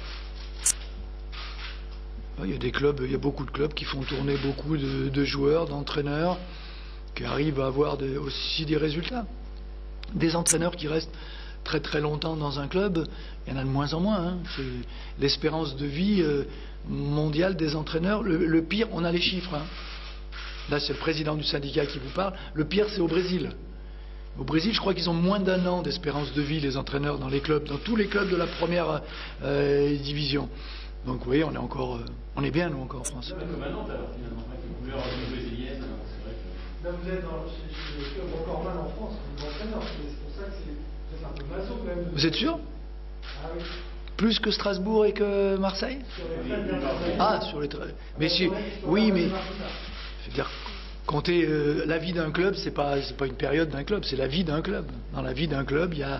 Il y a des clubs, il y a beaucoup de clubs qui font tourner beaucoup de joueurs, d'entraîneurs, qui arrivent à avoir aussi des résultats. Des entraîneurs qui restent très très longtemps dans un club, il y en a de moins en moins. C'est l'espérance de vie mondiale des entraîneurs. Le pire, on a les chiffres. Là, c'est le président du syndicat qui vous parle. Le pire, c'est au Brésil. Au Brésil, je crois qu'ils ont moins d'1 an d'espérance de vie, les entraîneurs, dans les clubs, dans tous les clubs de la première division. Donc, vous voyez, on est bien, nous, encore en France. Comme à Nantes, alors, finalement, avec les couleurs brésiliennes, c'est vrai que... Là, vous êtes chez les clubs encore mal en France, vous êtes entraîneur. C'est pour ça que c'est un peu maso, quand même. Vous êtes sûr? Ah oui. Plus que Strasbourg et que Marseille? Sur les traits de Marseille. Ah, sur les traits. Mais oui, mais je veux dire, compter la vie d'un club, c'est pas une période d'un club, c'est la vie d'un club. Dans la vie d'un club, il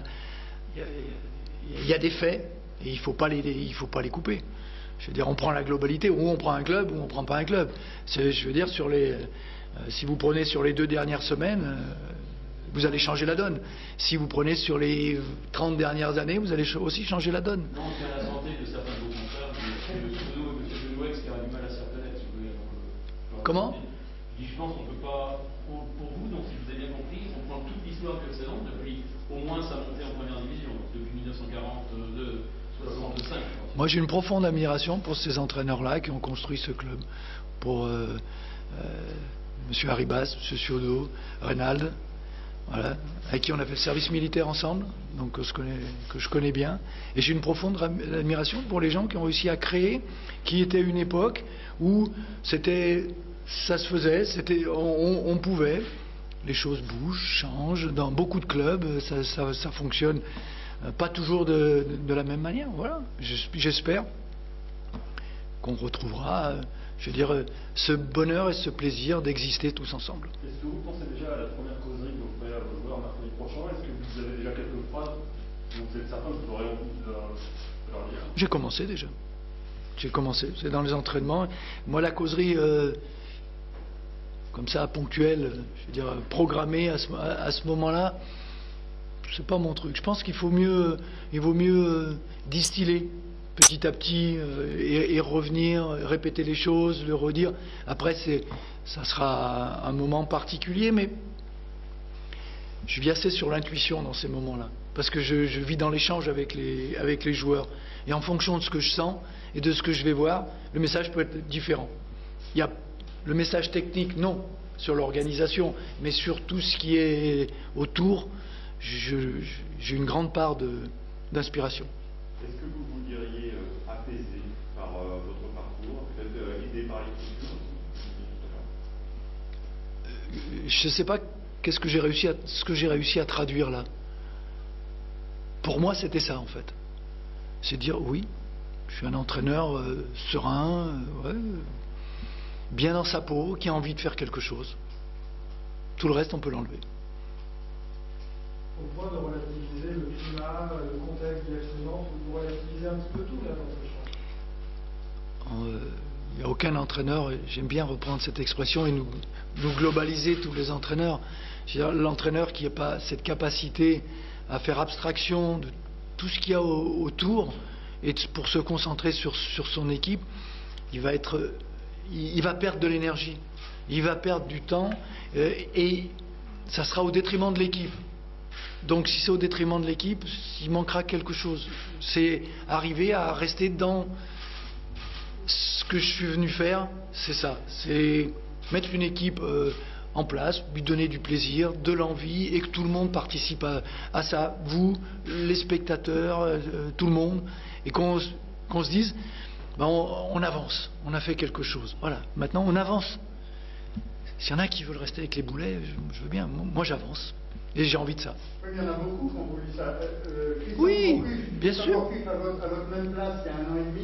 y a des faits et il faut pas les couper. Je veux dire, on prend la globalité, ou on prend un club, ou on prend pas un club. Je veux dire, si vous prenez sur les 2 dernières semaines, vous allez changer la donne. Si vous prenez sur les 30 dernières années, vous allez aussi changer la donne. Non, c'est à la santé de certains de vos confrères, M. Genouex qui aura du mal à s'y reconnaître, si vous voulez. Comment? Je pense qu'on ne peut pas, pour vous, donc si vous avez bien compris, on prend toute l'histoire précédente depuis au moins sa montée en première division, depuis 1942, 65. Moi, j'ai une profonde admiration pour ces entraîneurs-là qui ont construit ce club. Pour M. Arribas, M. Ciodo, Reynald, voilà, avec qui on a fait le service militaire ensemble, donc que je connais bien. Et j'ai une profonde admiration pour les gens qui ont réussi à créer, qui était une époque où ça se faisait, on pouvait, les choses bougent, changent, dans beaucoup de clubs, ça fonctionne pas toujours de la même manière. Voilà, j'espère qu'on retrouvera, je veux dire, ce bonheur et ce plaisir d'exister tous ensemble. Est-ce que vous pensez déjà à la première causerie que vous ferez à vos joueurs mercredi prochain? Est-ce que vous avez déjà quelques phrases dont vous êtes certain que vous aurez envie de leur dire? J'ai commencé déjà. C'est dans les entraînements. Moi, la causerie, comme ça, ponctuelle, je veux dire, programmée à ce moment-là, c'est pas mon truc. Je pense qu'il vaut mieux distiller petit à petit et revenir, répéter les choses, le redire. Après, ça sera un moment particulier, mais je vis assez sur l'intuition dans ces moments-là, parce que je vis dans l'échange avec les joueurs. Et en fonction de ce que je sens et de ce que je vais voir, le message peut être différent. Il y a le message technique, non, sur l'organisation, mais sur tout ce qui est autour. J'ai une grande part d'inspiration. Est-ce que vous vous diriez apaisé par votre parcours, peut-être aidé par l'écriture? Je ne sais pas ce que j'ai réussi à traduire là. Pour moi, c'était ça en fait. C'est dire oui, je suis un entraîneur serein, ouais, bien dans sa peau, qui a envie de faire quelque chose. Tout le reste, on peut l'enlever. Au point de relativiser le climat, le contexte de l'excellence, vous relativisez un petit peu tout là dans ce champ. Il n'y a aucun entraîneur, j'aime bien reprendre cette expression et nous globaliser tous les entraîneurs. L'entraîneur qui n'a pas cette capacité à faire abstraction de tout ce qu'il y a autour et pour se concentrer sur son équipe, il va perdre de l'énergie, il va perdre du temps et ça sera au détriment de l'équipe. Donc si c'est au détriment de l'équipe, il manquera quelque chose. C'est arriver à rester dans ce que je suis venu faire, c'est ça. C'est mettre une équipe en place, lui donner du plaisir, de l'envie et que tout le monde participe à ça. Vous, les spectateurs, tout le monde. Et qu'on se dise, ben on avance, on a fait quelque chose. Voilà, maintenant on avance. S'il y en a qui veulent rester avec les boulets, je veux bien. Moi j'avance. Et j'ai envie de ça. Oui, il y en a beaucoup qui ont voulu ça. Oui, bien sûr. À votre même place, il y a 1 an et demi,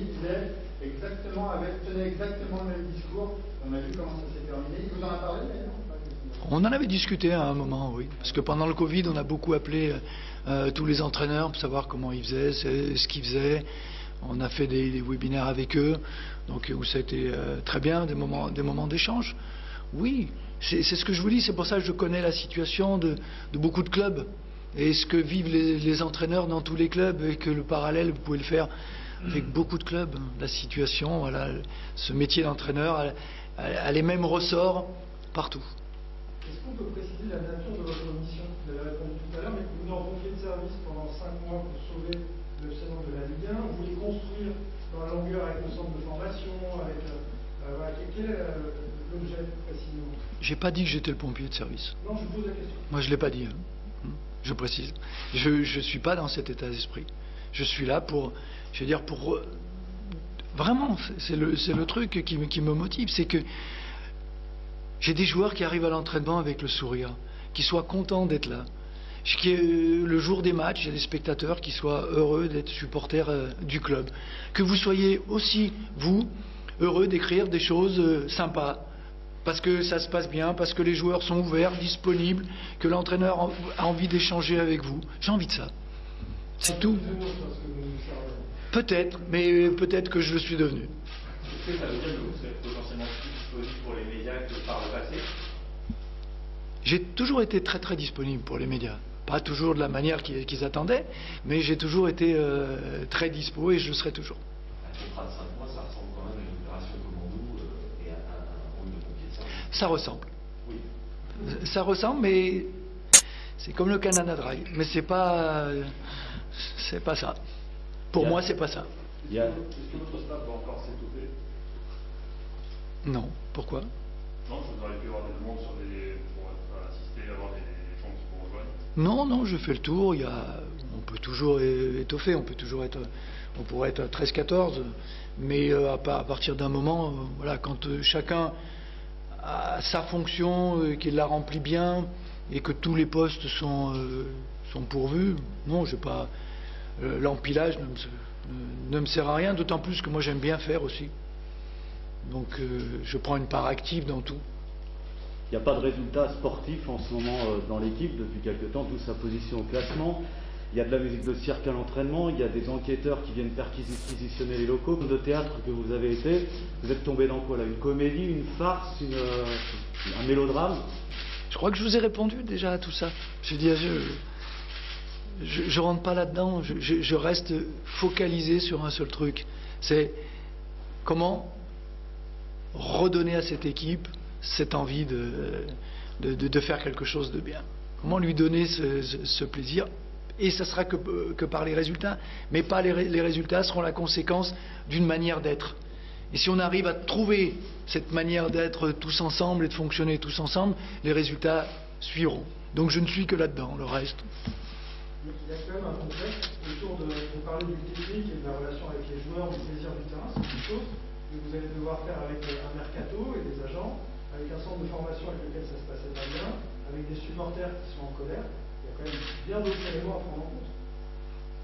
tenait exactement le même discours. On a vu comment ça s'est terminé. Il vous en a parlé d'ailleurs? On en avait discuté à un moment, oui. Parce que pendant le Covid, on a beaucoup appelé tous les entraîneurs pour savoir comment ils faisaient, ce qu'ils faisaient. On a fait des webinaires avec eux, donc où ça a été très bien, des moments d'échange. Oui, c'est ce que je vous dis, c'est pour ça que je connais la situation de beaucoup de clubs et ce que vivent les entraîneurs dans tous les clubs et que le parallèle, vous pouvez le faire avec beaucoup de clubs. La situation, voilà, ce métier d'entraîneur a les mêmes ressorts partout. Est-ce qu'on peut préciser la nature de votre mission? Vous avez répondu tout à l'heure, mais vous n'en confiez de service pendant 5 mois pour sauver le Sénat de la Ligue 1. Vous voulez construire dans la longueur avec le centre de formation, avec quel est l'objet précisément? J'ai pas dit que j'étais le pompier de service. Non, je pose la question. Moi, je l'ai pas dit. Je précise. Je suis pas dans cet état d'esprit. Je suis là pour, je veux dire, pour vraiment, c'est le truc qui me motive, c'est que j'ai des joueurs qui arrivent à l'entraînement avec le sourire, qui soient contents d'être là. Le jour des matchs, il y a des spectateurs qui soient heureux d'être supporters du club. Que vous soyez aussi, vous, heureux d'écrire des choses sympas, parce que ça se passe bien, parce que les joueurs sont ouverts, disponibles, que l'entraîneur a envie d'échanger avec vous. J'ai envie de ça. C'est tout. Peut-être, mais peut-être que je le suis devenu. Est-ce que ça veut dire que vous serez potentiellement plus disponible pour les médias que par le passé? J'ai toujours été très très disponible pour les médias. Pas toujours de la manière qu'ils attendaient, mais j'ai toujours été très dispo et je le serai toujours. Un contrat de 5 mois, ça ressemble quand même à une opération commando et à un rôle de pompier de service. Ça ressemble. Oui. Ça ressemble, mais c'est comme le Canada Dry. Mais c'est pas ça. Pour moi, c'est pas ça. Est-ce que votre staff va encore s'étouffer? Non. Pourquoi? Non, vous auriez pu avoir des demandes pour assister, avoir des gens qui vous rejoignent. Non, je fais le tour. On peut toujours étoffer, on pourrait être à 13-14, mais à partir d'un moment, voilà, quand chacun a sa fonction, qu'il la remplit bien et que tous les postes sont pourvus, non, j'ai pas. L'empilage ne me sert à rien, d'autant plus que moi j'aime bien faire aussi. Donc je prends une part active dans tout. Il n'y a pas de résultat sportif en ce moment dans l'équipe depuis quelque temps, d'où sa position au classement. Il y a de la musique de cirque à l'entraînement, il y a des enquêteurs qui viennent perquisitionner les locaux. De théâtre que vous avez été, vous êtes tombé dans quoi là? Une comédie, une farce, un mélodrame? Je crois que je vous ai répondu déjà à tout ça. Je rentre pas là-dedans, je reste focalisé sur un seul truc. C'est comment redonner à cette équipe cette envie de faire quelque chose de bien. Comment lui donner ce plaisir? Et ça sera que par les résultats, mais pas les résultats seront la conséquence d'une manière d'être. Et si on arrive à trouver cette manière d'être tous ensemble et de fonctionner tous ensemble, les résultats suivront. Donc je ne suis que là-dedans, le reste. Il y a quand même un contexte autour de parler du technique et de la relation avec les joueurs, du plaisir du terrain, c'est une chose que vous allez devoir faire avec un mercato et des agents, avec un centre de formation avec lequel ça se passait pas bien, avec des supporters qui sont en colère. Il y a quand même bien d'autres éléments à prendre en compte.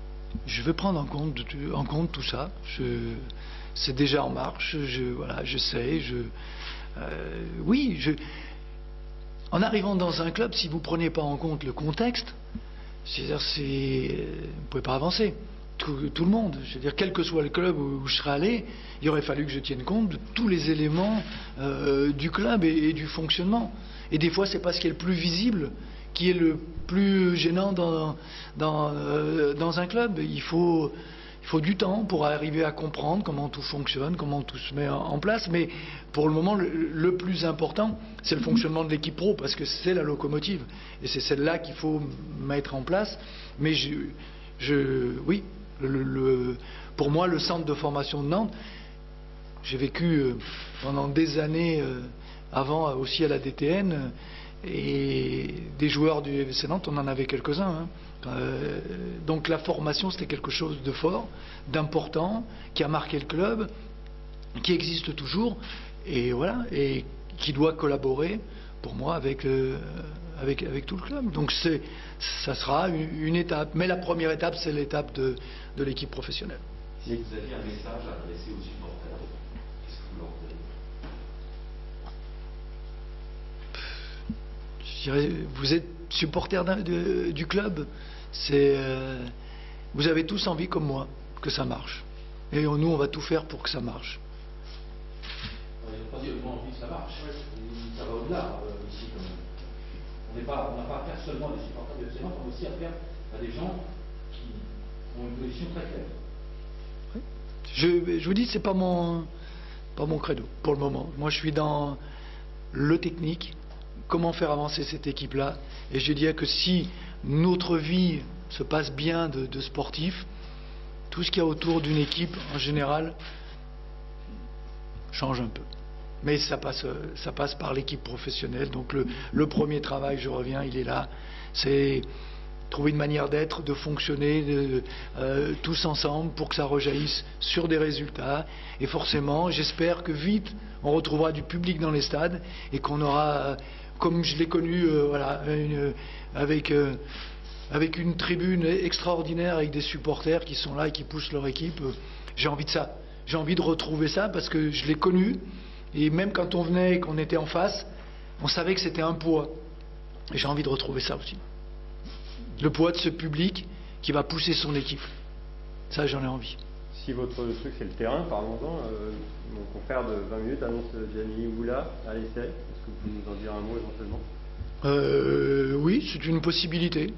Je vais prendre en compte tout ça. C'est déjà en marche. Voilà, j'essaie. Oui. En arrivant dans un club, si vous ne prenez pas en compte le contexte, vous ne pouvez pas avancer. Tout le monde, je veux dire, quel que soit le club où je serais allé, il aurait fallu que je tienne compte de tous les éléments du club et du fonctionnement. Et des fois, c'est pas ce qui est le plus visible qui est le plus gênant dans un club. Il faut du temps pour arriver à comprendre comment tout fonctionne, comment tout se met en place. Mais pour le moment, le plus important, c'est le fonctionnement de l'équipe pro, parce que c'est la locomotive. Et c'est celle-là qu'il faut mettre en place. Mais oui, pour moi, le centre de formation de Nantes, j'ai vécu pendant des années avant aussi à la DTN, et des joueurs du FC Nantes, on en avait quelques-uns. Donc la formation, c'était quelque chose de fort, d'important, qui a marqué le club, qui existe toujours, et voilà, et qui doit collaborer, pour moi, avec tout le club. Donc ça sera une étape. Mais la première étape, c'est l'étape de l'équipe professionnelle. Si vous aviez un message à adresser aux supporters, qu'est-ce que vous leur diriez ? Je dirais, vous êtes supporter du club, vous avez tous envie, comme moi, que ça marche. Et nous, on va tout faire pour que ça marche. Ils n'ont pas seulement envie que ça marche, ça va au-delà ici. On n'a pas affaire seulement à des supporters de FC Nantes, on a aussi affaire à des gens qui ont une position très claire. Je vous dis, c'est pas mon credo pour le moment. Moi, je suis dans le technique, comment faire avancer cette équipe-là. Et je dirais que si notre vie se passe bien de sportif, tout ce qu'il y a autour d'une équipe, en général, change un peu. Mais ça passe par l'équipe professionnelle. Donc le premier travail, je reviens, il est là. C'est trouver une manière d'être, de fonctionner tous ensemble pour que ça rejaillisse sur des résultats. Et forcément, j'espère que vite, on retrouvera du public dans les stades et qu'on aura, comme je l'ai connu, avec une tribune extraordinaire, avec des supporters qui sont là et qui poussent leur équipe. J'ai envie de ça. J'ai envie de retrouver ça parce que je l'ai connu. Et même quand on venait et qu'on était en face, on savait que c'était un poids. Et j'ai envie de retrouver ça aussi. Le poids de ce public qui va pousser son équipe. Ça, j'en ai envie. Si votre truc c'est le terrain, parlons-en. Mon confrère de 20 minutes annonce Gianni Oula à l'essai. Est-ce que vous pouvez nous en dire un mot éventuellement ? Oui, c'est une possibilité.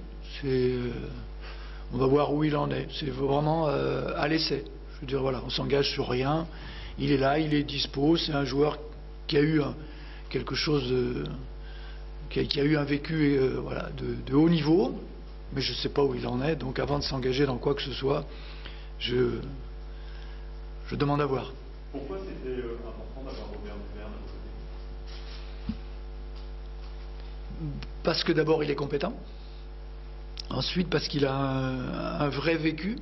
On va voir où il en est. C'est vraiment à l'essai. Je veux dire, voilà, on s'engage sur rien. Il est là, il est dispo. C'est un joueur qui a eu quelque chose qui a eu un vécu de haut niveau. Mais je ne sais pas où il en est. Donc avant de s'engager dans quoi que ce soit, je demande à voir. Pourquoi c'était important d'avoir Robert Verne à vos côtés ? Parce que d'abord il est compétent. Ensuite parce qu'il a un vrai vécu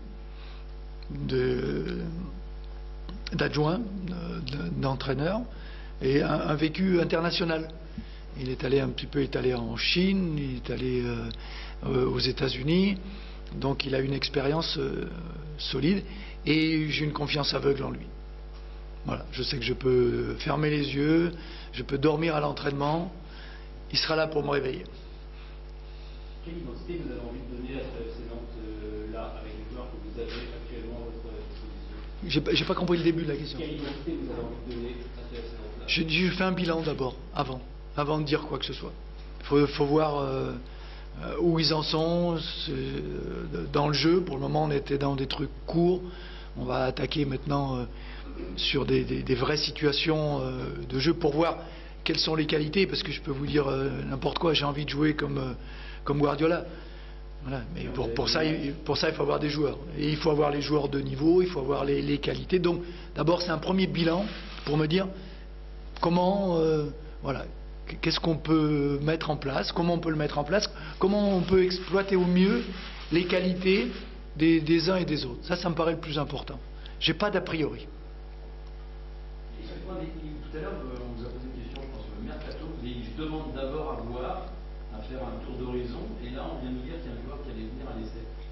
d'adjoint, d'entraîneur, et un vécu international. Il est allé en Chine, il est allé aux États-Unis, donc il a une expérience solide, et j'ai une confiance aveugle en lui. Voilà, je sais que je peux fermer les yeux, je peux dormir à l'entraînement, il sera là pour me réveiller. Quelle identité vous avez envie de donner à ce FC Nantes là, avec les joueurs que vous avez actuellement à votre disposition ? J'ai pas compris le début de la question. Quelle identité vous avez envie de donner à ce FC Nantes là ? Je fais un bilan d'abord, avant de dire quoi que ce soit. Il faut voir où ils en sont dans le jeu. Pour le moment, on était dans des trucs courts. On va attaquer maintenant sur des vraies situations de jeu pour voir quelles sont les qualités, parce que je peux vous dire n'importe quoi. J'ai envie de jouer comme Guardiola. Voilà. Mais pour ça, il faut avoir des joueurs. Et il faut avoir les joueurs de niveau, il faut avoir les qualités. Donc, d'abord, c'est un premier bilan pour me dire comment, qu'est-ce qu'on peut mettre en place, comment on peut le mettre en place, comment on peut exploiter au mieux les qualités des uns et des autres. Ça me paraît le plus important. J'ai pas d'a priori. Et sur le point d'équilibre, tout à l'heure, on vous a posé une question, je pense, sur le mercato. Vous avez dit, je demande d'abord à voir, à faire un tour d'horizon, et là, on vient de nous dire qu'il y a un joueur qui allait venir à l'essai.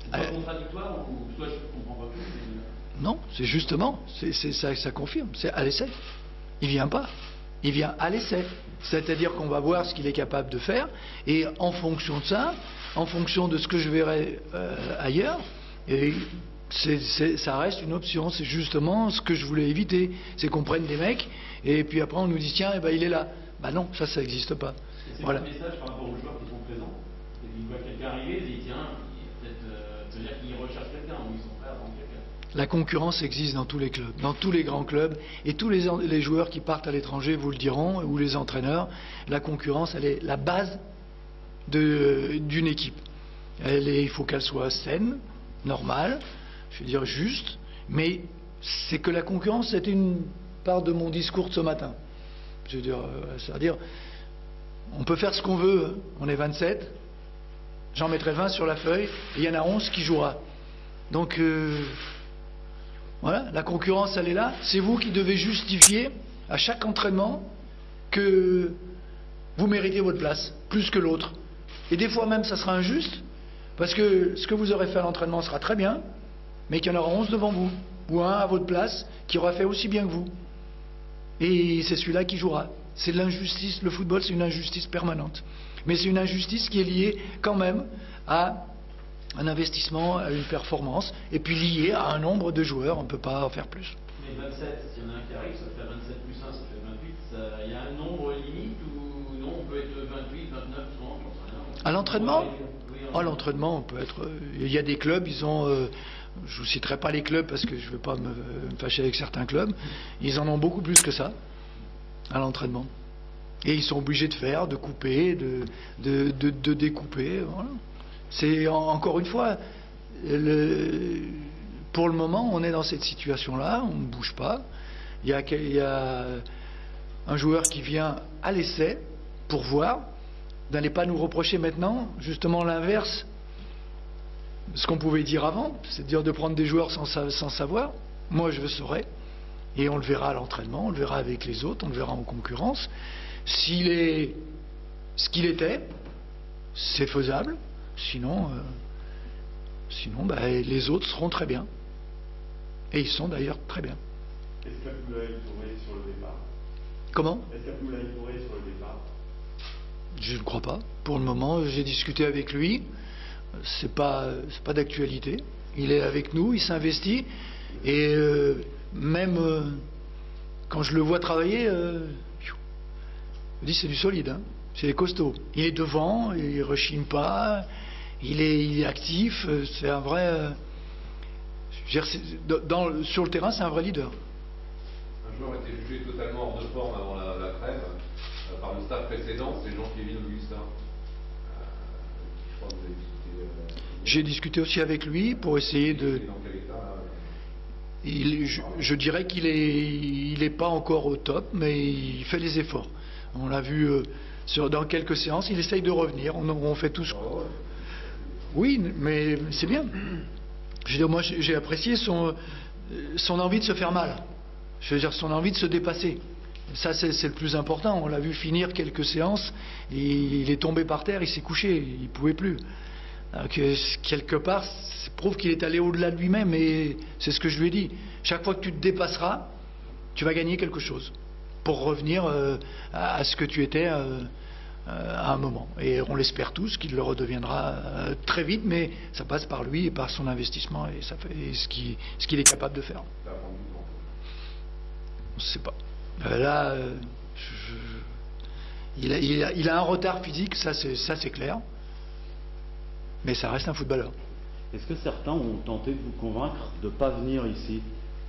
C'est pas contradictoire, ou soit je comprends pas tout, mais... Non, c'est justement, ça confirme, c'est à l'essai. Il vient pas, il vient à l'essai. C'est-à-dire qu'on va voir ce qu'il est capable de faire, et en fonction de ça, en fonction de ce que je verrai ailleurs, et ça reste une option. C'est justement ce que je voulais éviter, c'est qu'on prenne des mecs, et puis après on nous dit tiens, eh ben, il est là. Bah non, ça n'existe pas. C'est voilà. un message par rapport aux joueurs qui sont présents. Il voit quelqu'un arriver, il dit tiens, peut-être, c'est-à-dire qu'ils recherchent quelqu'un, ou ils sont prêts à prendre quelqu'un. La concurrence existe dans tous les clubs, dans tous les grands clubs, et tous les joueurs qui partent à l'étranger vous le diront, ou les entraîneurs. La concurrence, elle est la base d'une équipe. Il faut qu'elle soit saine, normale, je veux dire juste, mais c'est que la concurrence, c'était une part de mon discours de ce matin. Je veux dire, c'est-à-dire, on peut faire ce qu'on veut, on est 27, j'en mettrai 20 sur la feuille, et il y en a 11 qui jouera. Donc, voilà, la concurrence, elle est là. C'est vous qui devez justifier à chaque entraînement que vous méritez votre place, plus que l'autre. Et des fois même, ça sera injuste, parce que ce que vous aurez fait à l'entraînement sera très bien, mais qu'il y en aura 11 devant vous, ou un à votre place, qui aura fait aussi bien que vous. Et c'est celui-là qui jouera. C'est de l'injustice. Le football, c'est une injustice permanente. Mais c'est une injustice qui est liée quand même à un investissement, à une performance, et puis liée à un nombre de joueurs. On ne peut pas en faire plus. Mais 27, s'il y en a un qui arrive, ça fait 27 plus 1, ça fait 28. Il y a un nombre limite ou non, on peut être 28, 29, 30, j'en sais rien. À l'entraînement ? À l'entraînement, on peut être... Il y a des clubs, ils ont... je ne vous citerai pas les clubs parce que je ne veux pas me fâcher avec certains clubs. Ils en ont beaucoup plus que ça, à l'entraînement. Et ils sont obligés de faire, de couper, de découper. Voilà. C'est encore une fois, pour le moment, on est dans cette situation-là, on ne bouge pas. Il y a un joueur qui vient à l'essai pour voir. N'allez pas nous reprocher maintenant, justement l'inverse, ce qu'on pouvait dire avant, c'est-à-dire de prendre des joueurs sans savoir. Moi, je le saurai, et on le verra à l'entraînement, on le verra avec les autres, on le verra en concurrence. S'il est ce qu'il était, c'est faisable. Sinon, les autres seront très bien. Et ils sont d'ailleurs très bien. Est-ce qu'Abdoulaye pourrait sur le départ? Comment? Est-ce qu'Abdoulaye pourrait sur le départ? Je ne crois pas. Pour le moment, j'ai discuté avec lui. C'est pas d'actualité. Il est avec nous, il s'investit. Et même quand je le vois travailler, je dis c'est du solide. Hein. C'est costaud. Il est devant, il rechigne pas. Il est actif. C'est un vrai. Sur le terrain, c'est un vrai leader. Un joueur était jugé totalement hors de forme avant la trêve par le staff précédent, c'est Jean-Kévin Augustin. Je crois que vous avez discuté. J'ai discuté aussi avec lui pour essayer de. Dans quel état je dirais qu'il est pas encore au top, mais il fait les efforts. On l'a vu dans quelques séances, il essaye de revenir. On fait tous. Oui, mais c'est bien. Je veux dire, moi, j'ai apprécié son envie de se faire mal. Je veux dire, son envie de se dépasser. Ça, c'est le plus important. On l'a vu finir quelques séances, il est tombé par terre, il s'est couché, il ne pouvait plus. Donc, quelque part, ça prouve qu'il est allé au-delà de lui-même, et c'est ce que je lui ai dit. Chaque fois que tu te dépasseras, tu vas gagner quelque chose pour revenir à ce que tu étais à un moment. Et on l'espère tous qu'il le redeviendra très vite, mais ça passe par lui et par son investissement et ce qu'il est capable de faire. On ne sait pas. Là, il a un retard physique, ça c'est clair, mais ça reste un footballeur. Est-ce que certains ont tenté de vous convaincre de ne pas venir ici?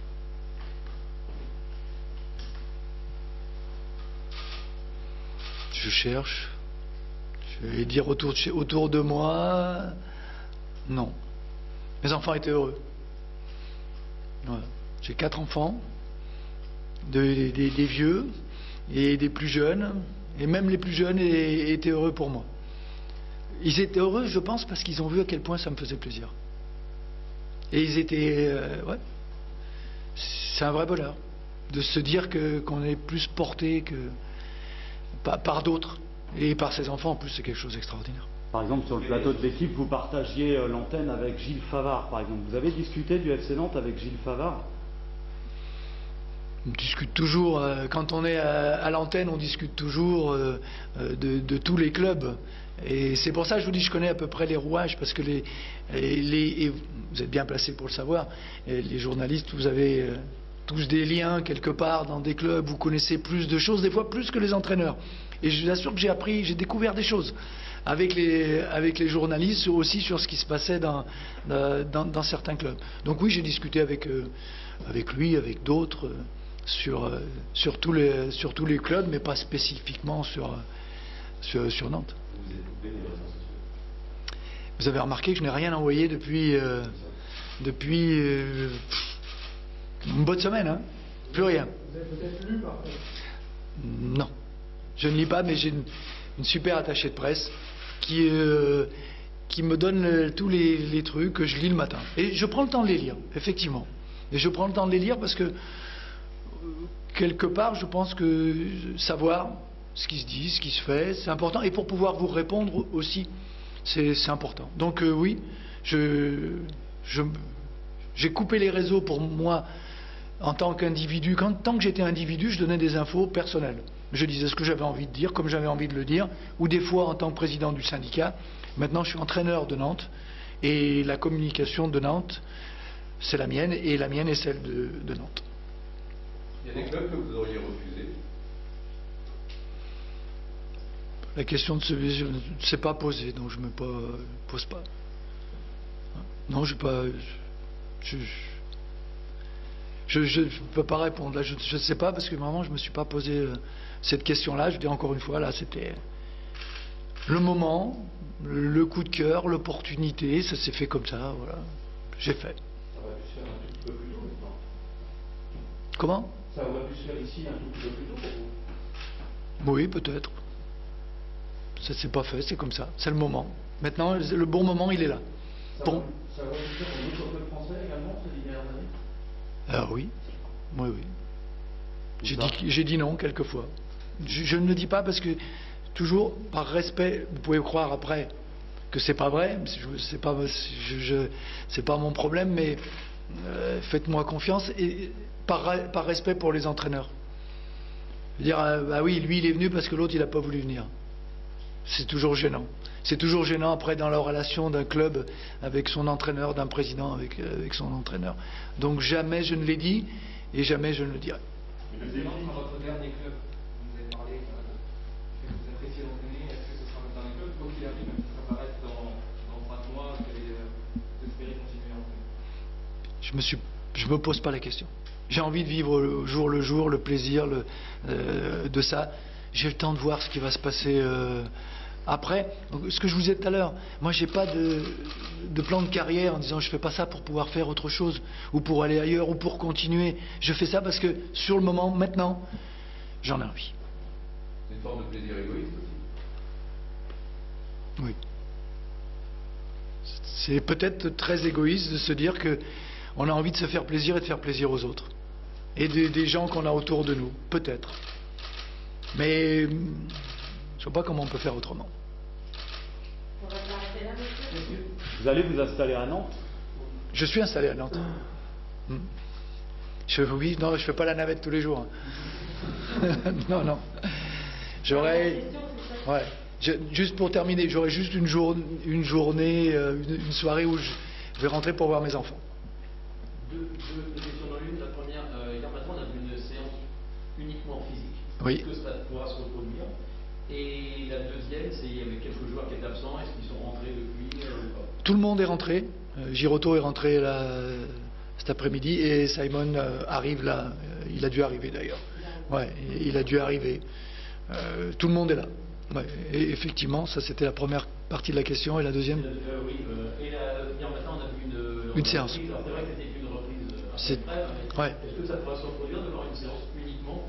Je cherche. Je vais dire autour de moi, non. Mes enfants étaient heureux. Voilà. J'ai 4 enfants, des vieux et des plus jeunes, et même les plus jeunes étaient heureux pour moi. Ils étaient heureux, je pense, parce qu'ils ont vu à quel point ça me faisait plaisir. Et ils étaient... ouais. C'est un vrai bonheur de se dire qu'on est plus porté que par d'autres. Et par ses enfants, en plus, c'est quelque chose d'extraordinaire. Par exemple, sur le plateau de l'équipe, vous partagiez l'antenne avec Gilles Favard, par exemple. Vous avez discuté du FC Nantes avec Gilles Favard? On discute toujours, quand on est à l'antenne, on discute toujours de tous les clubs. Et c'est pour ça que je vous dis, je connais à peu près les rouages, parce que et vous êtes bien placés pour le savoir, les journalistes, vous avez tous des liens quelque part dans des clubs, vous connaissez plus de choses, des fois plus que les entraîneurs. Et je vous assure que j'ai découvert des choses avec les journalistes aussi sur ce qui se passait dans certains clubs. Donc oui, j'ai discuté avec lui, avec d'autres, sur tous les clubs, mais pas spécifiquement sur Nantes. Vous êtes coupé des réseaux sociaux. Vous avez remarqué que je n'ai rien envoyé depuis une bonne semaine, hein. Plus rien. Vous avez peut-être lu par contre? Non, je ne lis pas, mais j'ai une super attachée de presse qui me donne tous les trucs que je lis le matin. Et je prends le temps de les lire, effectivement. Et je prends le temps de les lire parce que quelque part, je pense que savoir ce qui se dit, ce qui se fait, c'est important. Et pour pouvoir vous répondre aussi, c'est important. Donc oui, j'ai coupé les réseaux pour moi en tant qu'individu. Tant que j'étais individu, je donnais des infos personnelles. Je disais ce que j'avais envie de dire, comme j'avais envie de le dire, ou des fois en tant que président du syndicat. Maintenant, je suis entraîneur de Nantes, et la communication de Nantes, c'est la mienne, et la mienne est celle de Nantes. Il y a des clubs que vous auriez refusés? La question de ce ne s'est pas posée, donc je ne me pose pas. Non, je ne peux pas répondre. Là, je ne sais pas, parce que vraiment, je ne me suis pas posé cette question-là. Je dis encore une fois, là, c'était le moment, le coup de cœur, l'opportunité. Ça s'est fait comme ça, voilà. J'ai fait. Ça aurait pu se faire un tout petit peu plus tôt, maintenant. Comment? Ça aurait pu se faire ici un tout petit peu plus tôt pour vous? Oui, peut-être. Ça ne s'est pas fait, c'est comme ça. C'est le moment. Maintenant, le bon moment, il est là. Ça aurait pu se faire dans d'autres clubs français également ces dernières années? Ah oui, oui. J'ai dit non quelquefois. Je ne le dis pas parce que, toujours par respect, vous pouvez croire après que c'est pas vrai, c'est pas mon problème, mais faites-moi confiance, et par respect pour les entraîneurs. Dire, ah oui, lui il est venu parce que l'autre il n'a pas voulu venir. C'est toujours gênant. C'est toujours gênant après dans la relation d'un club avec son entraîneur, d'un président avec son entraîneur. Donc jamais je ne l'ai dit et jamais je ne le dirai. Dans votre dernier club, vous avez parlé que vous appréciez l'entraîner, est-ce que ce sera votre dernier club? Quoi qu'il arrive, même si ça paraît dans 5 mois, vous espérez continuer à entraîner? Je me pose pas la question. J'ai envie de vivre le jour, le plaisir de ça. J'ai le temps de voir ce qui va se passer après. Donc, ce que je vous disais tout à l'heure, moi j'ai pas de plan de carrière en disant je fais pas ça pour pouvoir faire autre chose, ou pour aller ailleurs, ou pour continuer. Je fais ça parce que sur le moment, maintenant, j'en ai envie. C'est une forme de plaisir égoïste aussi? Oui. C'est peut-être très égoïste de se dire que on a envie de se faire plaisir et de faire plaisir aux autres. Et des gens qu'on a autour de nous, peut-être. Mais je ne vois pas comment on peut faire autrement. Vous allez vous installer à Nantes? Je suis installé à Nantes. Oui, non, je ne fais pas la navette tous les jours. Non. J'aurais... Ouais. Juste pour terminer, j'aurai juste une journée, une soirée où je vais rentrer pour voir mes enfants. Deux questions dans l'une. La première, hier matin, on a vu une séance uniquement physique. Oui. Est-ce que ça pourra se reproduire? Et la deuxième, c'est il y avait quelques joueurs qui étaient absents. Est-ce qu'ils sont rentrés depuis ou pas? Tout le monde est rentré. Giroto est rentré là, cet après-midi, et Simon arrive là. Il a dû arriver d'ailleurs. Ouais, il a dû arriver. Tout le monde est là. Ouais, et effectivement, ça c'était la première partie de la question, et la deuxième. Oui. Et hier matin, on a vu une séance. Alors, c'est vrai que c'était une reprise C'est... après, mais Ouais. est-ce que ça pourra se reproduire d'avoir une séance uniquement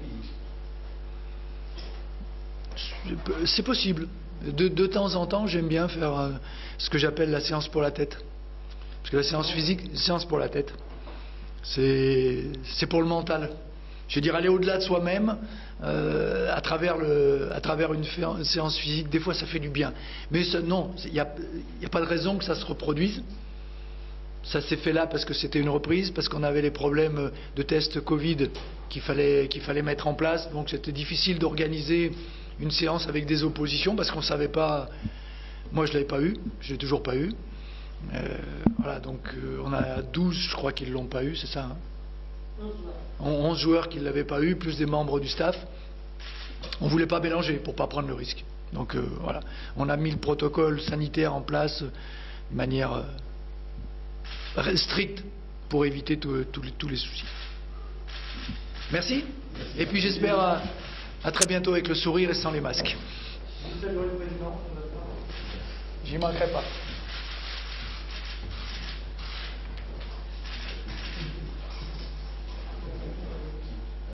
physique? C'est possible. De temps en temps, j'aime bien faire ce que j'appelle la séance pour la tête. Parce que la séance physique, séance pour la tête. C'est pour le mental. je veux dire, aller au-delà de soi-même à travers une séance physique, des fois ça fait du bien. Mais non, il n'y a pas de raison que ça se reproduise. Ça s'est fait là parce que c'était une reprise, parce qu'on avait les problèmes de tests Covid qu'il fallait mettre en place. Donc c'était difficile d'organiser une séance avec des oppositions parce qu'on ne savait pas. Moi je ne l'avais pas eu, je l'ai toujours pas eu. Voilà, donc on a 12, je crois, qui ne l'ont pas eu, c'est ça, hein, 11 joueurs qui ne l'avaient pas eu, plus des membres du staff. On ne voulait pas mélanger pour ne pas prendre le risque. Donc voilà, on a mis le protocole sanitaire en place de manière stricte pour éviter tous les soucis. Merci. Et puis j'espère à très bientôt avec le sourire et sans les masques. J'y manquerai pas.